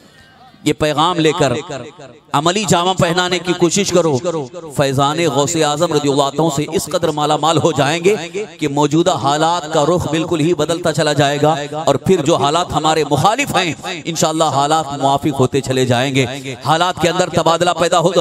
ये पैगाम लेकर अमली जामा पहनाने की कोशिश करो, फैजान गौसे आजम रज़ियल्लाहु अन्हु से इस कदर माला माल हो जाएंगे कि मौजूदा हालात का रुख बिल्कुल ही बदलता चला जाएगा, और फिर जो हालात हमारे मुखालिफ हैं इंशाअल्लाह हालात मुआफिक होते चले जाएंगे। हालात के अंदर तबादला पैदा हो,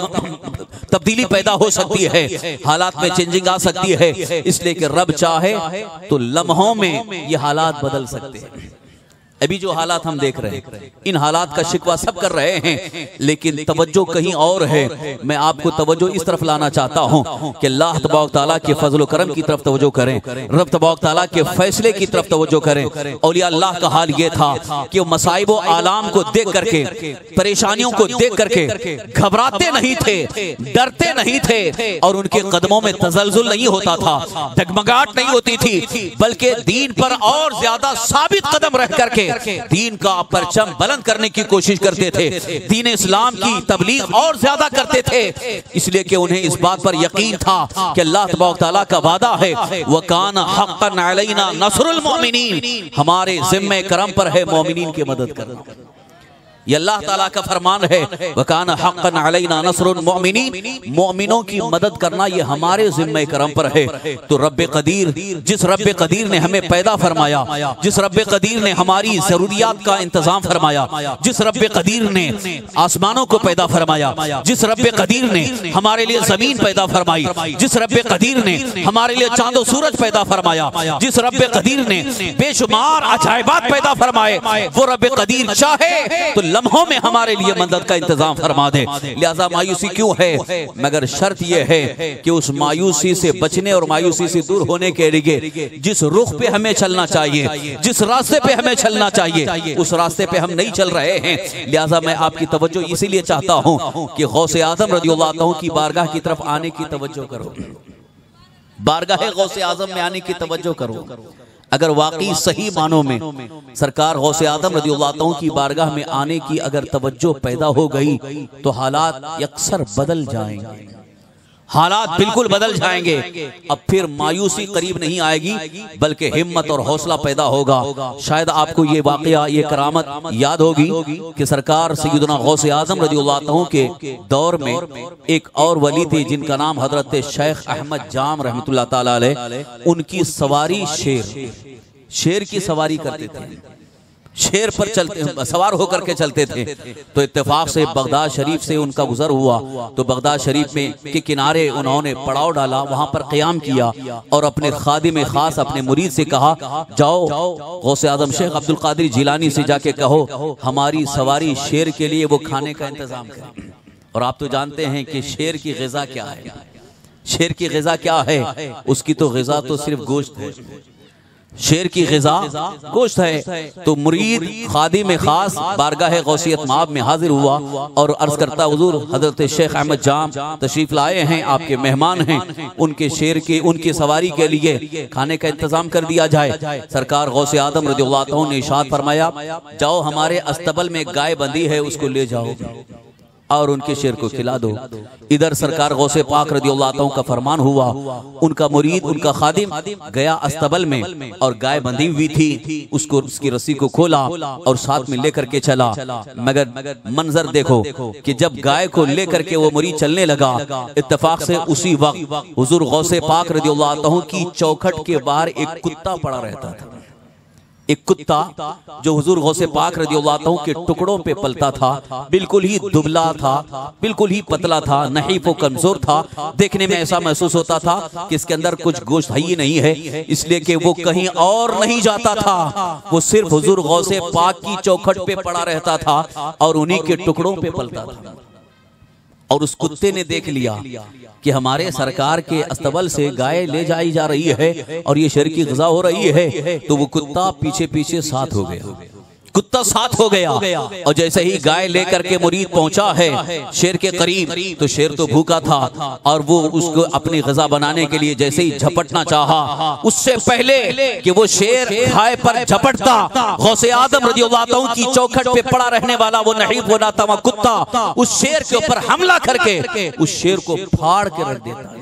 तब्दीली पैदा हो सकती है, हालात में चेंजिंग आ सकती है, इसलिए कि रब चाहे तो लम्हों में ये हालात बदल सकते हैं। अभी जो हालात हम देख रहे हैं, इन हालात का शिकवा सब कर रहे हैं, लेकिन तवज्जो कहीं और है। मैं आपको तवज्जो इस तरफ लाना चाहता हूं कि अल्लाह तबारक तआला के फजल व करम की तरफ तवज्जो करें, रब तबारक तआला के फैसले की तरफ तवज्जो करें। औलिया अल्लाह का हाल ये था कि वो मसाइब व आलाम को देख करके, परेशानियों को देख करके घबराते नहीं थे, डरते नहीं थे, और उनके कदमों में तजल्जुल नहीं होता था, डगमगाहट नहीं होती थी, बल्कि दीन पर और ज्यादा साबित कदम रह करके दीन का परचम बुलंद करने की कोशिश करते थे, दीन इस्लाम की तबलीग और ज्यादा करते थे, इसलिए कि उन्हें इस बात पर यकीन था कि अल्लाह तबारक तआला का वादा है, वकान हक़्क़न अलैना नस्रुल मोमिनीन, हमारे जिम्मे करम पर है मोमिनीन की मदद करना। ये अल्लाह ताला का फरमान है, वकान हक़्क़न अलैना नस्रुल मोमिनीन, मोमिनों की मदद करना ये हमारे जिम्मे करम पर है। तो रब्बे कदीर, जिस रब्बे कदीर ने हमें पैदा फरमाया, जिस रब्बे कदीर ने हमारी जरूरियात का इंतजाम फरमाया, जिस रब्बे कदीर ने आसमानों को पैदा फरमाया, जिस रब्बे कदीर ने हमारे लिए जमीन पैदा फरमाई, जिस रब्बे कदीर ने हमारे लिए चांदो सूरज पैदा फरमाया, जिस रब्बे कदीर ने बेशुमार अजायबात पैदा फरमाए, वो रब्बे कदीर चाहे तो लम्हों में हमारे लिए मदद का इंतजाम फरमा दे। लिहाजा मायूसी क्यों है, मगर शर्त यह है कि उस मायूसी से बचने और मायूसी से दूर होने के लिए जिस रुख पे हमें चलना चाहिए, जिस रास्ते पे हमें चलना चाहिए, उस रास्ते पे हम नहीं चल रहे हैं। लिहाजा मैं आपकी तवज्जो इसीलिए चाहता हूं कि गौसे आजम रज़ियल्लाहु अन्हु की बारगाह की तरफ आने की तवज्जो करो, बारगाह गौसे आजम में आने की तवज्जो करो। अगर वाकई सही मानों में सरकार गौसे आजम रज़ियल्लाहु अन्हु की बारगाह में आने की अगर तवज्जो पैदा हो गई तो हालात अक्सर बदल जाएंगे, हालात बिल्कुल बदल जाएंगे। अब फिर मायूसी करीब नहीं आएगी, बल्कि हिम्मत और हौसला पैदा होगा। शायद आपको ये वाकया, ये करामत याद होगी कि सरकार सैयदना गौसे आजम रज़ियल्लाहु अन्हु के दौर में एक और वली थे जिनका नाम हजरत शेख अहमद जाम रहमतुल्लाह ताला अलैह, उनकी सवारी शेर की सवारी करते थे, शेर पर चलते सवार होकर के चलते थे। तो इत्तेफाक से बगदाद शरीफ से उनका गुजर हुआ, तो बगदाद शरीफ में के किनारे उन्होंने पड़ाव डाला, वहां पर क़याम किया और अपने खादिम खास, अपने मुरीद से कहा, जाओ गौसे आजम शेख अब्दुल कादिर जिलानी से जाके कहो हमारी सवारी शेर के लिए वो खाने का इंतजाम करें। और आप तो जानते हैं कि शेर की ग़िज़ा क्या है, शेर की ग़िज़ा क्या है, उसकी तो ग़िज़ा तो सिर्फ गोश्त है, शेर की ग़िज़ा गोश्त है। तो मुरीद खादिम खास बारगाह गौसियत माब में हाजिर हुआ और अर्ज करता, हुजूर हजरत शेख अहमद जाम तशरीफ लाए हैं, आपके मेहमान हैं, उनके शेर के, उनकी सवारी के लिए खाने का इंतजाम कर दिया जाए। सरकार गौसे आदम रज़ियल्लाहु अन्हु ने इरशाद फरमाया, जाओ हमारे अस्तबल में गाय बंधी है, उसको ले जाओ। और उनके शेर को खिला दो। इधर सरकार गौसे पाक रज़ियल्लाहु अन्हु का फरमान हुआ, उनका मुरीद, उनका खादिम गया अस्तबल में और गाय बंधी हुई थी, उसको उसकी रस्सी को खोला और साथ में लेकर के चला। मगर मंजर देखो कि जब गाय को लेकर के वो मुरीद चलने लगा, इत्तेफाक से उसी वक्त हुजूर गौसे पाक रज़ियल्लाहु अन्हु की चौखट के बाहर एक कुत्ता पड़ा रहता था। एक कुत्ता जो हुजूर गौसे पाक रज़ियल्लाहु अन्हु के टुकड़ों पे पलता था, बिल्कुल ही दुबला था, बिल्कुल ही पतला था, नहीफ व कमजोर था। देखने में ऐसा महसूस होता था कि इसके अंदर कुछ गोश्त ही नहीं है, इसलिए कि वो कहीं और नहीं जाता था, वो सिर्फ हुजूर गौसे पाक की चौखट पे पड़ा रहता था और उन्हीं के टुकड़ों पे पलता था। और उस कुत्ते ने देख लिया कि हमारे सरकार के अस्तबल से गाय ले जाई जा रही है और ये शेर की ग़िज़ा हो रही है, तो वो कुत्ता पीछे पीछे साथ हो गया। कुत्ता साथ हो गया और जैसे ही गाय लेकर के मुरीद पहुंचा है शेर के करीब, तो शेर तो भूखा था और वो उसको अपनी ग़िज़ा बनाने के लिए जैसे ही झपटना चाहा, उससे पहले कि वो शेर गाय पर झपटता, गौसे आदम रज़ियल्लाहु अन्हु की चौखट पे पड़ा रहने वाला वो नहीफ व नातमा कुत्ता उस शेर के ऊपर हमला करके उस शेर को फाड़ के रख देता,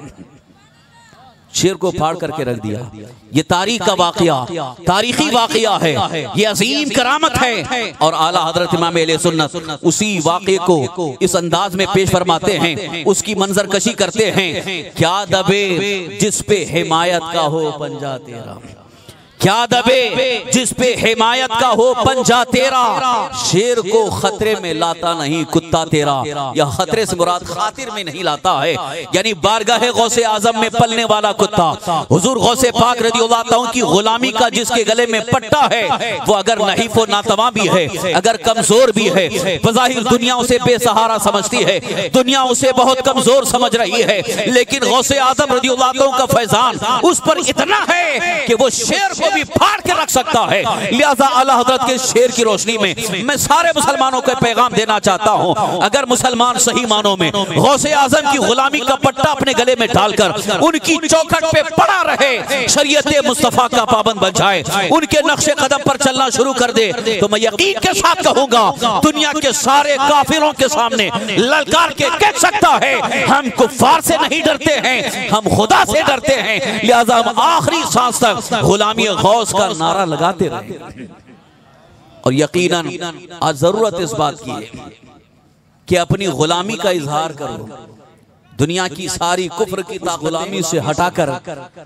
शेर को फाड़ करके रख दिया। ये तारीख का वाक़या, तारीखी वाक़या है, ये अजीम करामत है। और आला हज़रत इमाम अहले सुन्नत उसी वाक़े को इस अंदाज में पेश फरमाते हैं, उसकी मंजर कशी करते हैं। क्या दबे जिस पे हिमायत का हो पंजा तेरा, क्या दबे जिस पे हिमायत का हो पंजा तेरा, शेर को खतरे में लाता नहीं कुत्ता तेरा। या खतरे से मुराद खातिर में नहीं लाता है, यानी बारगाह गौसे आजम में पलने वाला कुत्ता हुजूर गौसे पाक रज़ियल्लाहु अन्हु की गुलामी का जिसके गले में पट्टा है, वो अगर नहीफ व नातवा भी है, अगर कमजोर भी है, बज़ाहिर दुनिया उसे बेसहारा समझती है, दुनिया उसे बहुत कमजोर समझ रही है, लेकिन गौसे आजम रज़ियल्लाहु अन्हु का फैजान उस पर इतना है कि वो शेर को भी फाड़ के रख सकता है। लिहाजा आला हज़रत के शेर की रोशनी में मैं सारे मुसलमानों को पैगाम देना चाहता हूं, अगर मुसलमान सही मानों में गौसे आजम की गुलामी का पट्टा अपने गले में डालकर उनकी चौखट पे पड़ा रहे, शरीयत मुस्तफा का पाबंद बन जाए, उनके नक्शे कदम पर चलना शुरू कर दे, तो मैं यकीन के साथ कहूंगा दुनिया के सारे काफिरों के सामने ललकार के कह सकता है, हम कुफ्फार से नहीं डरते हैं, हम खुदा से डरते हैं। लिहाजा हम आखिरी सांस तक गुलामी गौस का नारा लगाते रहे। और यकीनन आज जरूरत इस बात की है कि अपनी गुलामी का इजहार करो, दुनिया की सारी कुफ्र की गुलामी से हटाकर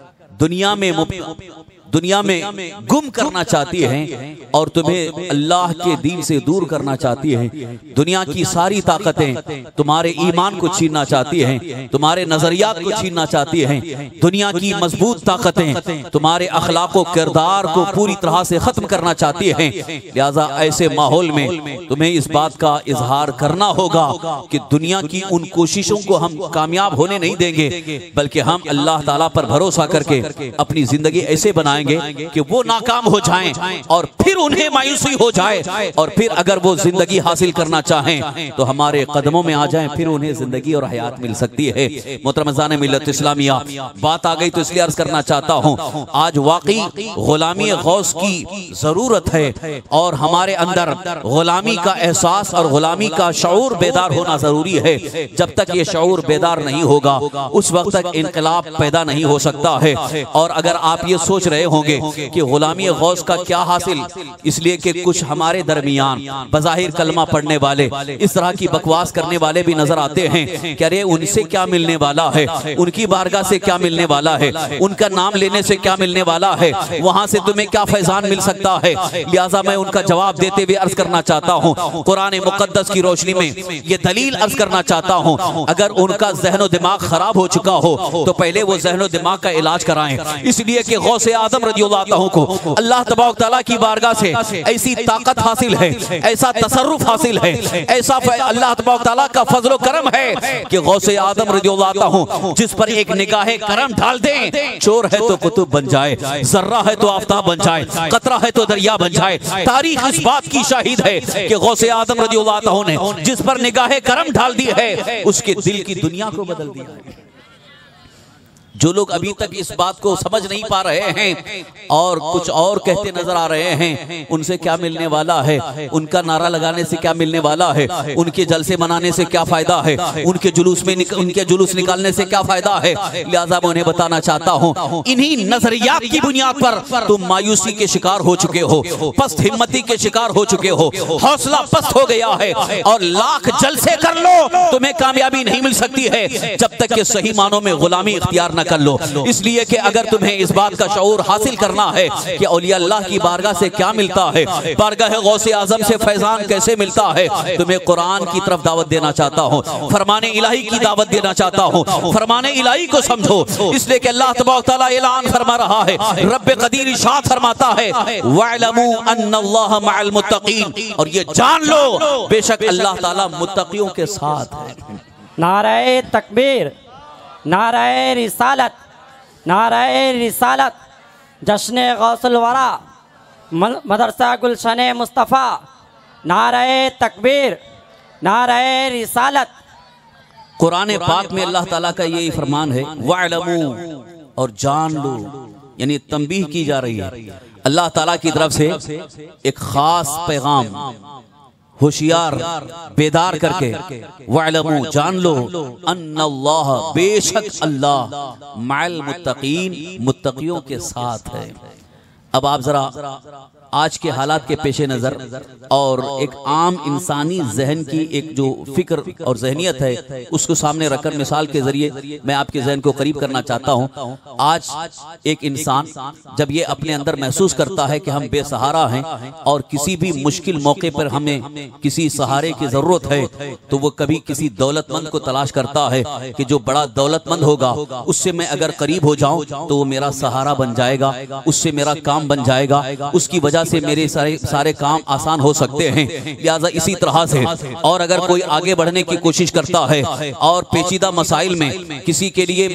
दुनिया में गुम करना चाहती हैं और तुम्हें अल्लाह के दीन से दूर करना चाहती हैं। दुनिया की सारी ताकतें तुम्हारे ईमान को छीनना चाहती हैं, तुम्हारे नजरियात को छीनना चाहती हैं। दुनिया की मजबूत ताकतें तुम्हारे अखलाक व किरदार को पूरी तरह से खत्म करना चाहती हैं। लिहाजा ऐसे माहौल में तुम्हें इस बात का इजहार करना होगा कि दुनिया की उन कोशिशों को हम कामयाब होने नहीं देंगे, बल्कि हम अल्लाह ताला पर भरोसा करके अपनी जिंदगी ऐसे बनाएंगे कि वो नाकाम हो जाएं और फिर उन्हें मायूसी हो जाए, और फिर अगर वो जिंदगी हासिल करना चाहें तो हमारे कदमों में आ जाएं, फिर उन्हें जिंदगी और हयात मिल सकती है। मोहतरम मिल्लत इस्लामिया, बात आ गई तो इसलिए अर्ज करना चाहता हूं, आज वाकई गुलामी गौस की जरूरत है और हमारे अंदर गुलामी का एहसास और गुलामी का शऊर बेदार होना जरूरी है। जब तक ये शऊर बेदार नहीं होगा उस वक्त तक इनकलाब पैदा नहीं हो सकता है। और अगर आप ये सोच रहे होंगे कि गुलामी गौस का क्या हासिल, इसलिए कि कुछ हमारे दरमियान बज़ाहिर कलमा पढ़ने वाले इस तरह की बकवास करने वाले भी नजर आते हैं कि अरे उनसे क्या मिलने वाला है, उनकी बारगाह से क्या मिलने वाला है, उनका नाम लेने से क्या मिलने वाला है, वहां से तुम्हें क्या फैजान मिल सकता है। लिहाजा मैं उनका जवाब देते हुए अर्ज करना चाहता हूँ, कुरान मुकद्दस की रोशनी में ये दलील अर्ज करना चाहता हूँ, अगर उनका ज़हनो दिमाग खराब हो चुका हो तो पहले वो ज़हनो दिमाग का इलाज कराएं। इसलिए कि गौसे आदम रज़ियल्लाहु अन्हु को अल्लाह तबारक तआला की बारगाह से ऐसी ताकत हासिल है, ऐसा तसर्रुफ हासिल है, ऐसा अल्लाह तबारक तआला का फजल करम है कि गौसे आदम रज़ियल्लाहु अन्हु जिस पर एक निगाह करम डाल दें, चोर है तो कुतुब बन जाए, जर्रा है तो आफताब बन जाए, कतरा है तो दरिया बन जाए। तारीख इस बात की शाहिद है कि गौसे आदम रज़ियल्लाहु अन्हु ने जिस पर निगाह करम डाल दी है उसके दिल की दुनिया को बदल दिया है। जो लोग अभी तक इस बात को समझ नहीं पा रहे हैं और कुछ और कहते नजर आ रहे हैं, उनसे क्या मिलने वाला है, उनका नारा लगाने से क्या मिलने वाला है, उनके जलसे मनाने से क्या फायदा है, उनके जुलूस निकालने से क्या फायदा है। लिहाजा मैं उन्हें बताना चाहता हूँ, इन्हीं नजरियात की बुनियाद पर तुम मायूसी के शिकार हो चुके हो, पस्त हिम्मती के शिकार हो चुके हो, हौसला पस्त हो गया है और लाख जलसे कर लो तुम्हें कामयाबी नहीं मिल सकती है जब तक कि सही मानों में गुलामी इख्तियार न कर लो। इसलिए कि अगर तुम्हें इस बात का शऊर हासिल करना है कि औलिया अल्लाह की बारगाह से क्या मिलता है, बारगाह गौसे आजम से फैजान कैसे मिलता है, तुम्हें कुरान की तरफ दावत देना चाहता हूँ, फरमाने इलाही की दावत देना चाहता हूँ। फरमाने इलाही को समझो, इसलिए कि अल्लाह तबारक व तआला ऐलान फरमा रहा है, रब्बे कदीर इरशाद फरमाता है वअलमू अन्नल्लाह मअल मुत्तकीन, और ये जान लो बेशक अल्लाह ताला मुत्तकियों के साथ है। नाराए तकबीर, नाराए रिसालत, नाराए रिसालत, जश्न गौसुल वरा, मदरसा गुलशन मुस्तफ़ा, नाराए तकबीर, नाराए रिसालत। कुरान पाक में अल्लाह ताला का यही फरमान है वअलमू, और जान लो, यानी तंबीह की जा रही है अल्लाह ताला की तरफ से एक खास पैगाम, होशियार बेदार करके, वअलमू जान लो, अन्नल्लाह बेशक अल्लाह मअल मुत्तकीन मुत्तकियों के साथ है। अब आप जरा आज के हालात के पेश नज़र और एक आम इंसानी जहन की एक जो फिक्र और जहनियत है उसको सामने रखकर मिसाल के जरिए मैं आपके जहन को करीब करना चाहता हूँ। आज एक इंसान जब ये अपने अंदर महसूस करता है कि हम बेसहारा हैं और किसी भी मुश्किल मौके पर हमें किसी सहारे की जरूरत है, तो वो कभी किसी दौलतमंद को तलाश करता है कि जो बड़ा दौलतमंद होगा उससे मैं अगर करीब हो जाऊं तो वो मेरा सहारा बन जाएगा, उससे मेरा काम बन जाएगा, उसकी वजह से मेरे सारे काम आसान हो सकते हैं। लिहाजा इसी तरह से और अगर कोई आगे बढ़ने की कोशिश करता है और पेचीदा मसाइल में किसी के लिए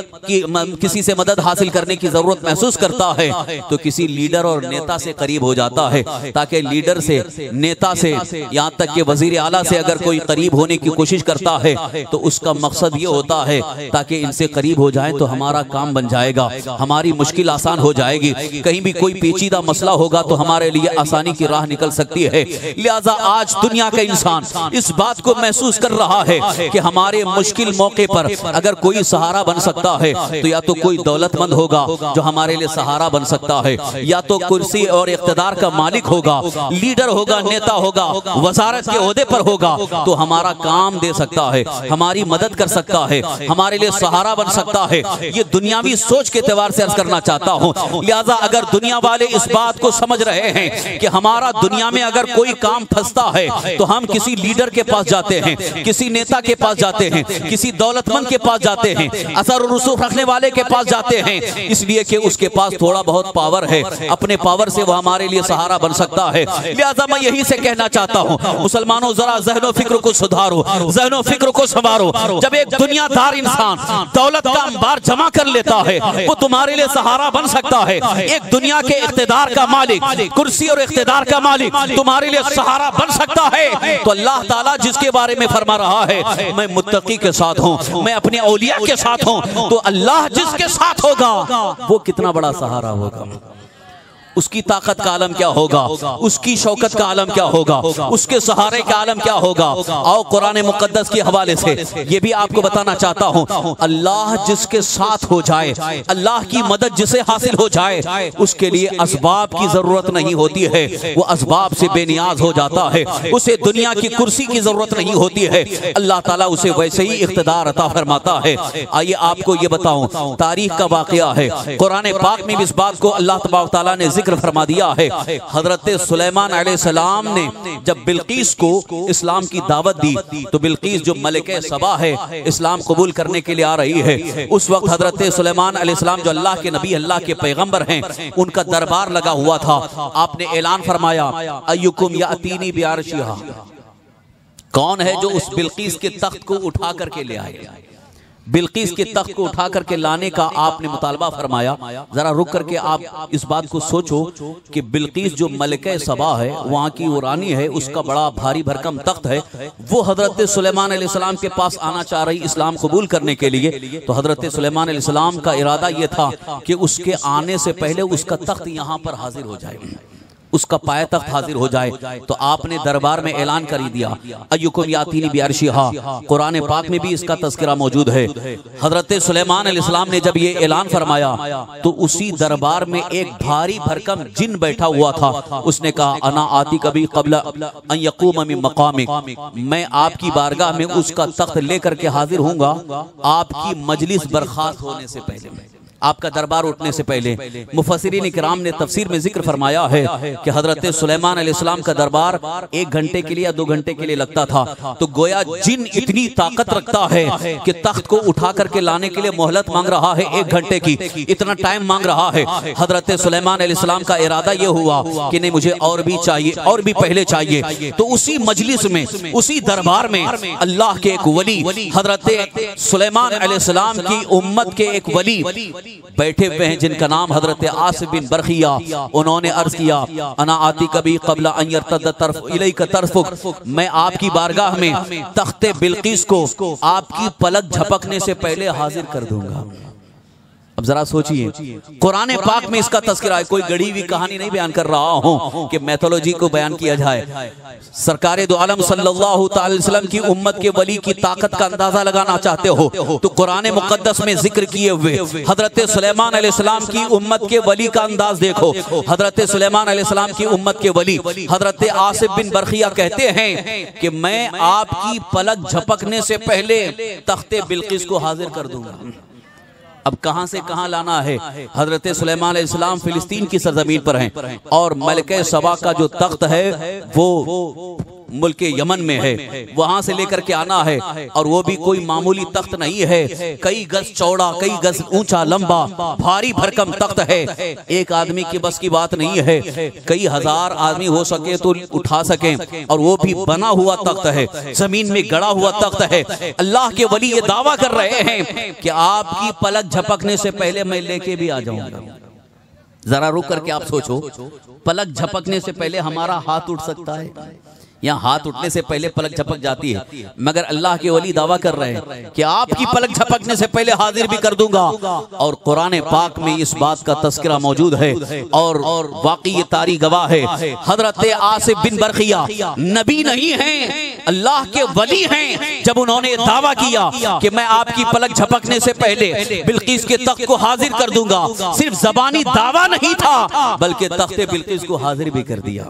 किसी से मदद हासिल करने की जरूरत महसूस करता है तो किसी लीडर और नेता से करीब हो जाता है, ताकि लीडर से, नेता से, यहाँ तक कि वजीर आला से अगर कोई करीब होने की कोशिश करता है तो उसका मकसद ये होता है ताकि इनसे करीब हो जाए तो हमारा काम बन जाएगा, हमारी मुश्किल आसान हो जाएगी, कहीं भी कोई पेचीदा मसला होगा तो हमारे लिए आसानी की राह निकल सकती है। लिहाजा आज दुनिया का इंसान इस बात को महसूस कर रहा है कि हमारे मुश्किल मौके पर अगर कोई सहारा बन सकता है तो या तो कोई दौलतमंद होगा जो हमारे लिए सहारा बन सकता है, या तो कुर्सी और इख्तिदार का मालिक होगा, लीडर होगा, नेता होगा, वजारत के ओहदे पर होगा तो हमारा काम दे सकता है, हमारी मदद कर सकता है, हमारे लिए सहारा बन सकता है। ये दुनियावी सोच के एतबार से अर्ज करना चाहता हूँ। लिहाजा अगर दुनिया वाले इस बात को समझ रहे हैं कि हमारा दुनिया में अगर कोई काम फंसता है तो हम किसी लीडर के पास जाते हैं, किसी नेता के पास जाते हैं, किसी दौलतमंद के पास जाते हैं, असर और रसूख रखने वाले के पास जाते हैं, इसलिए कि उसके पास थोड़ा बहुत पावर है, अपने पावर से वह हमारे लिए सहारा बन सकता है। लिहाजा मैं यही से कहना चाहता हूँ मुसलमानों, जरा ज़हनो फिक्र को सुधारो, ज़हनो फिक्र को संवारो। जब एक दुनियादार इंसान दौलत का अंबार जमा कर लेता है वो तुम्हारे लिए सहारा बन सकता है। एक दुनिया के इख्तिदार का मालिक, कुर्सी और इख्तिदार का मालिक तुम्हारे लिए सहारा बन सकता है। तो अल्लाह ताला जिसके बारे में फरमा रहा है मैं मुत्तकी के साथ हूँ, मैं अपने औलिया के साथ हूँ, तो अल्लाह जिसके साथ होगा वो कितना बड़ा सहारा होगा, उसकी ताकत का आलम क्या होगा, उसकी शौकत का आलम क्या होगा, उसके सहारे का आलम क्या होगा। आओ कुरान मुकद्दस के हवाले से ये भी आपको बताना चाहता हूँ, अल्लाह जिसके साथ हो जाए, अल्लाह की मदद जिसे हासिल हो जाए उसके लिए असबाब की जरूरत नहीं होती है, वो असबाब से बेनियाज हो जाता है, उसे दुनिया की कुर्सी की जरूरत नहीं होती है, अल्लाह ताला उसे वैसे ही इख्तिदार अता फरमाता है। आइए आपको ये बताऊं, तारीख का वाकया है, कुरान पाक में भी इस बात को अल्लाह तबारक तआला ने जिक्र फरमा दिया है। हजरत सुलेमान अलैहिस्सलाम ने जब बिल्कीस को इस्लाम की दावत दी तो बिल्कीस जो मलिके सबा है इस्लाम कबूल करने के लिए आ रही है, उस वक्त हजरत सुलेमान अलैहिस्सलाम जो अल्लाह के नबी, अल्लाह के पैगंबर हैं, उनका दरबार लगा हुआ था। आपने ऐलान फरमाया अय्युकुम यातीनी बिअर्शिहा, कौन है जो उस बिल्कीस के तख्त को उठा करके ले आए। बिल्किस के तख्त को उठा करके लाने का आपने मुतालबा फरमाया। जरा रुक करके आप इस बात को सोचो कि बिल्किस जो मलिका सबा है, वहाँ की वो रानी है, उसका बड़ा भारी भरकम तख्त है, वो हजरत सुलेमान अलैहिस्सलाम के पास आना चाह रही इस्लाम कबूल करने के लिए। तो हजरत सुलेमान अलैहिस्सलाम का इरादा ये था कि उसके आने से पहले उसका तख्त यहाँ पर हाजिर हो जाए, उसका पाया तख्त हाजिर हो जाए। तो आपने दरबार में ऐलान कर ही दिया, अय्युकुम यातीनी बिअर्शिहा। कुरान पाक में भी इसका तज़किरा मौजूद है। हजरत सुलेमान अलैहिस्सलाम ने जब ये ऐलान फरमाया तो उसी दरबार में एक भारी भरकम जिन बैठा हुआ था। उसने कहा, अना आती कभी क़ब्ल अन यक़ूम मिन मक़ामिक, मैं आपकी बारगाह में उसका तख्त लेकर के हाजिर होऊंगा आपकी मजलिस बर्खास्त होने से पहले, आपका दरबार उठने से पहले। मुफस्सिरीन किराम ने तफसीर में जिक्र फरमाया है कि हजरत सुलेमान अलैहिस्सलाम का दरबार 1 घंटे के लिए या 2 घंटे के लिए लगता था। तो गोया जिन इतनी ताकत रखता है कि तख्त को उठा करके लाने के लिए मोहलत मांग रहा है 1 घंटे की, इतना टाइम मांग रहा है। हजरत सुलेमान अलैहिस्सलाम का इरादा यह हुआ कि नहीं, मुझे और भी चाहिए, और भी पहले चाहिए। तो उसी मजलिस में, उसी दरबार में अल्लाह के एक वली, हजरत सुलेमान अलैहिस्सलाम की उम्मत के एक वली बैठे हुए हैं जिनका नाम हजरत आसिफ बिन बरखिया। उन्होंने अर्ज किया, अना आती कभी क़ब्ल अन यर्तद तरफ इलैका तरफुक, मैं आपकी बारगाह में तख्ते बिल्किस को आपकी पलक झपकने से पहले हाजिर कर दूंगा। अब जरा सोचिए, कुरान पाक में इसका तज़किरा है। कोई गढ़ी हुई कहानी नहीं बयान कर रहा हूं कि मैथोलॉजी को बयान किया जाए। सरकारे दो आलम सल्लल्लाहु अलैहि वसल्लम की उम्मत के वली की ताकत का अंदाजा लगाना चाहते हो तो कुरान मुक़द्दस में जिक्र किए हुए हजरत सुलेमान अलैहिस्सलाम की उम्मत के वली का अंदाज देखो। हजरत सुलेमान अलैहिस्सलाम की उम्मत के वली हजरत आसिफ बिन बरखिया कहते हैं कि मैं आपकी पलक झपकने से पहले तख्ते बिल्किस को हाजिर कर दूंगा। अब कहां से कहां लाना है? हजरत सुलेमान अलैहिस्सलाम फिलिस्तीन की सरजमीन पर हैं और मलिका सबा का जो तख्त है वो मुल्क यमन में है, वहां से लेकर के आना है। और वो भी कोई मामूली तख्त नहीं है, कई गज चौड़ा, कई गज ऊंचा, लंबा, भारी भरकम तख्त है। एक आदमी की बस की बात नहीं है, कई हजार आदमी हो सके तो उठा सके। और वो भी बना हुआ तख्त है, जमीन में गड़ा हुआ तख्त है। अल्लाह के वली ये दावा कर रहे हैं कि आपकी पलक झपकने से पहले मैं लेके भी आ जाऊंगा। जरा रुक करके आप सोचो, पलक झपकने से पहले हमारा हाथ उठ सकता है? यहाँ हाथ उठने से पहले पलक झपक जाती है, मगर अल्लाह के वली दावा कर रहे हैं कि आपकी पलक झपकने से पहले हाजिर भी कर दूंगा। और कुरान पाक में इस बात का तज़किरा मौजूद है और वाकई ये तारीख गवाह है। हजरत आसिफ बिन बरखिया नबी नहीं हैं, अल्लाह के वली हैं। जब उन्होंने दावा किया कि मैं आपकी पलक झपकने से पहले बिल्किस के तख्त को हाजिर कर दूंगा, सिर्फ ज़बानी दावा नहीं था बल्कि तख्ते बिल्किस को हाजिर भी कर दिया।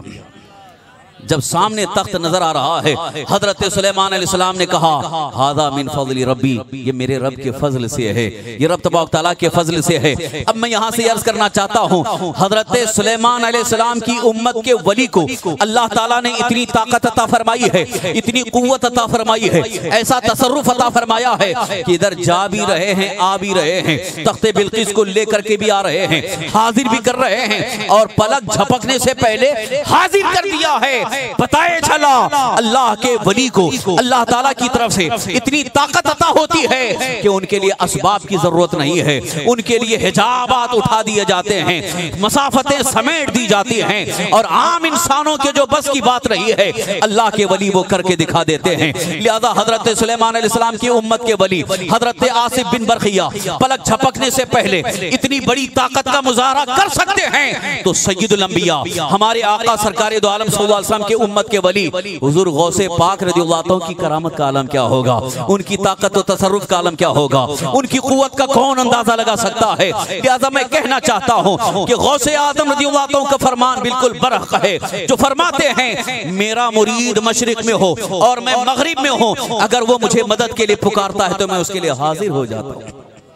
जब सामने तख्त नजर आ रहा है, हजरत सुलेमान अलैहिस्सलाम ने कहा, हादा मिन फज़ली रब्बी, ये मेरे रब के फजल से है, ये रब तबारक तआला के फजल से है। अब मैं यहाँ से अर्ज करना चाहता हूँ, हजरत सुलेमान अलैहिस्सलाम की उम्मत के वली को अल्लाह ताला ने इतनी ताकत अता फरमाई है, इतनी कुव्वत अता फरमाई है, ऐसा तसर्रुफ अता फरमाया है कि इधर जा भी रहे हैं, आ भी रहे हैं, तख्ते बिल्किस को लेकर के भी आ रहे हैं, हाजिर भी कर रहे हैं और पलक झपकने से पहले हाजिर कर दिया है। बताए चला अल्लाह के वली को अल्लाह ताला की तरफ से इतनी ताकत अता होती है कि उनके लिए असबाब की जरूरत नहीं है, उनके लिए हिजाबात उठा दिए जाते हैं, मसाफतें समेट दी जाती हैं और आम इंसानों के जो बस की बात रही है अल्लाह के वली वो करके दिखा देते हैं। लिहाजा हजरत सुलेमान अलैहिस्सलाम की उम्मत के वली हजरत आसिफ बिन बरखिया पलक झपकने से पहले इतनी बड़ी ताकत का मुजाहरा कर सकते हैं तो सय्यदुल अंबिया हमारे आका सरकार दो आलम सल्लल्लाहु अलैहि वसल्लम के उम्मत के वली हुजूर गौसे पाक रज़ियल्लाहु अन्हु की करामत का आलम क्या होगा, उनकी ताकत और तसर्रुफ का आलम क्या होगा, उनकी कुव्वत का कौन अंदाजा लगा सकता है। लिहाजा मैं कहना चाहता हूं कि गौसे आदम रज़ियल्लाहु अन्हु का फरमान बिल्कुल बरहक है, जो फरमाते हैं मेरा मुरीद मशरिक में हो और मैं मगरिब में हूं, अगर वो मुझे मदद के लिए पुकारता है तो मैं उसके लिए हाजिर हो जाता हूं।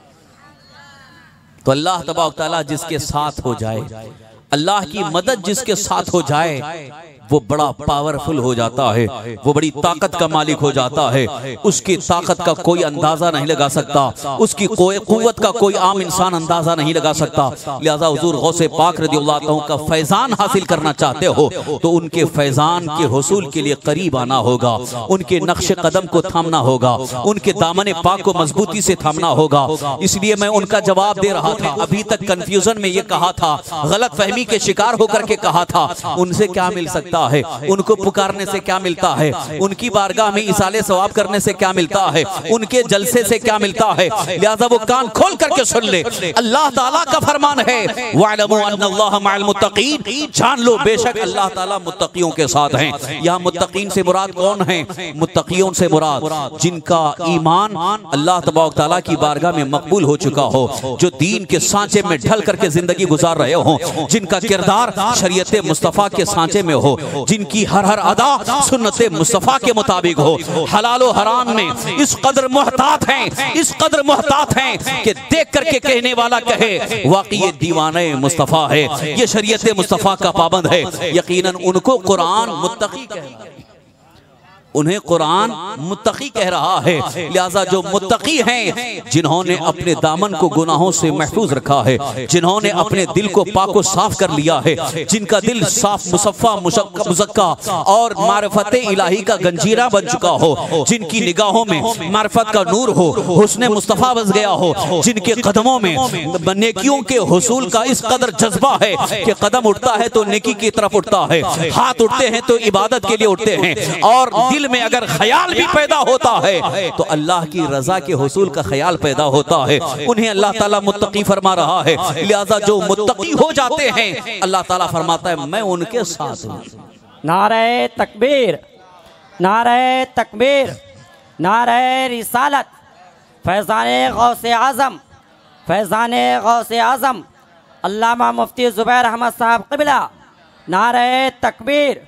तो अल्लाह तबारक तआला जिसके साथ हो जाए, अल्लाह की मदद जिसके साथ हो जाए वो बड़ा पावरफुल हो जाता है, वो बड़ी ताकत का मालिक हो जाता है। उसकी ताकत का कोई अंदाजा नहीं लगा सकता, उसकी कोई कुव्वत का कोई आम इंसान अंदाजा नहीं लगा सकता। लिहाजा हुजूर गौसे पाक रज़ियल्लाहु अन्हु का फैजान हासिल करना चाहते हो तो उनके फैजान के हुसूल के लिए करीब आना होगा, उनके नक्शे कदम को थामना होगा, उनके दामन पाक को मजबूती से थामना होगा। इसलिए मैं उनका जवाब दे रहा था। अभी तक कंफ्यूजन में ये कहा था, गलत फहमी के शिकार होकर के कहा था उनसे क्या मिल सकता है, उनको पुकारने से क्या मिलता है, उनकी बारगाह में इसाले सवाब करने से क्या मिलता है, उनके जलसे से क्या मिलता है। लिहाजा वो कान खोल करके सुन ले। अल्लाह ताला का फरमान है वअलमू अन्नल्लाह मअल मुत्तकीन, जान लो बेशक अल्लाह ताला मुत्तकियों के साथ हैं। यहाँ मुत्तकीन से मुराद कौन है? मुत्तकियों से मुराद जिनका ईमान अल्लाह तबारक ताला की बारगाह में मकबूल हो चुका हो, जो दीन के सांचे में ढल करके जिंदगी गुजार रहे हो, जिनका किरदार शरीयत मुस्तफा के सांचे में हो, जिनकी हर हर अदा सुन्नत मुस्तफा के मुताबिक हो, हलाल और हराम में इस कदर मुहतात हैं, इस कदर मुहतात हैं कि देख करके कहने वाला कहे वाकई ये दीवाने मुस्तफा है, ये शरीयत मुस्तफा का पाबंद है। यकीनन उनको कुरान मुत्तकी कह रहा है, उन्हें कुरान मुत्तकी कह रहा है। लिहाजा जो मुत्तकी हैं, जिन्होंने अपने दामन को गुनाहों से महफूज रखा है, जिन्होंने अपने दिल को पाको साफ कर लिया है, जिनका दिल साफ मुसफ़ा मुज़क्का और मारिफत इलाही का गंजीरा बन चुका हो, जिनकी निगाहों में मारिफत का नूर हो, हुस्ने मुस्तफ़ा बस गया हो, जिनके कदमों में नेकियों के हुसूल का इस कदर जज्बा है कि कदम उठता है तो नेकी की तरफ उठता है, हाथ उठते हैं तो इबादत के लिए उठते हैं, और में अगर ख्याल भी पैदा होता है तो अल्लाह की रजा के हुसूल का ख्याल पैदा होता है। उन्हें अल्लाह ताला मुत्तकी फरमा रहा है। लिहाजा जो मुत्तकी हो जाते हैं अल्लाह ताला फरमाता है मैं उनके साथ हूं। नारे तकबीर, नारे तकबीर, नारे रिसालत, फैज़ाने गौसे आज़म, फैज़ाने गौसे आज़म अल्लामा मुफ्ती ज़ुबैर अहमद साहब क़िबला, नारे तकबीर।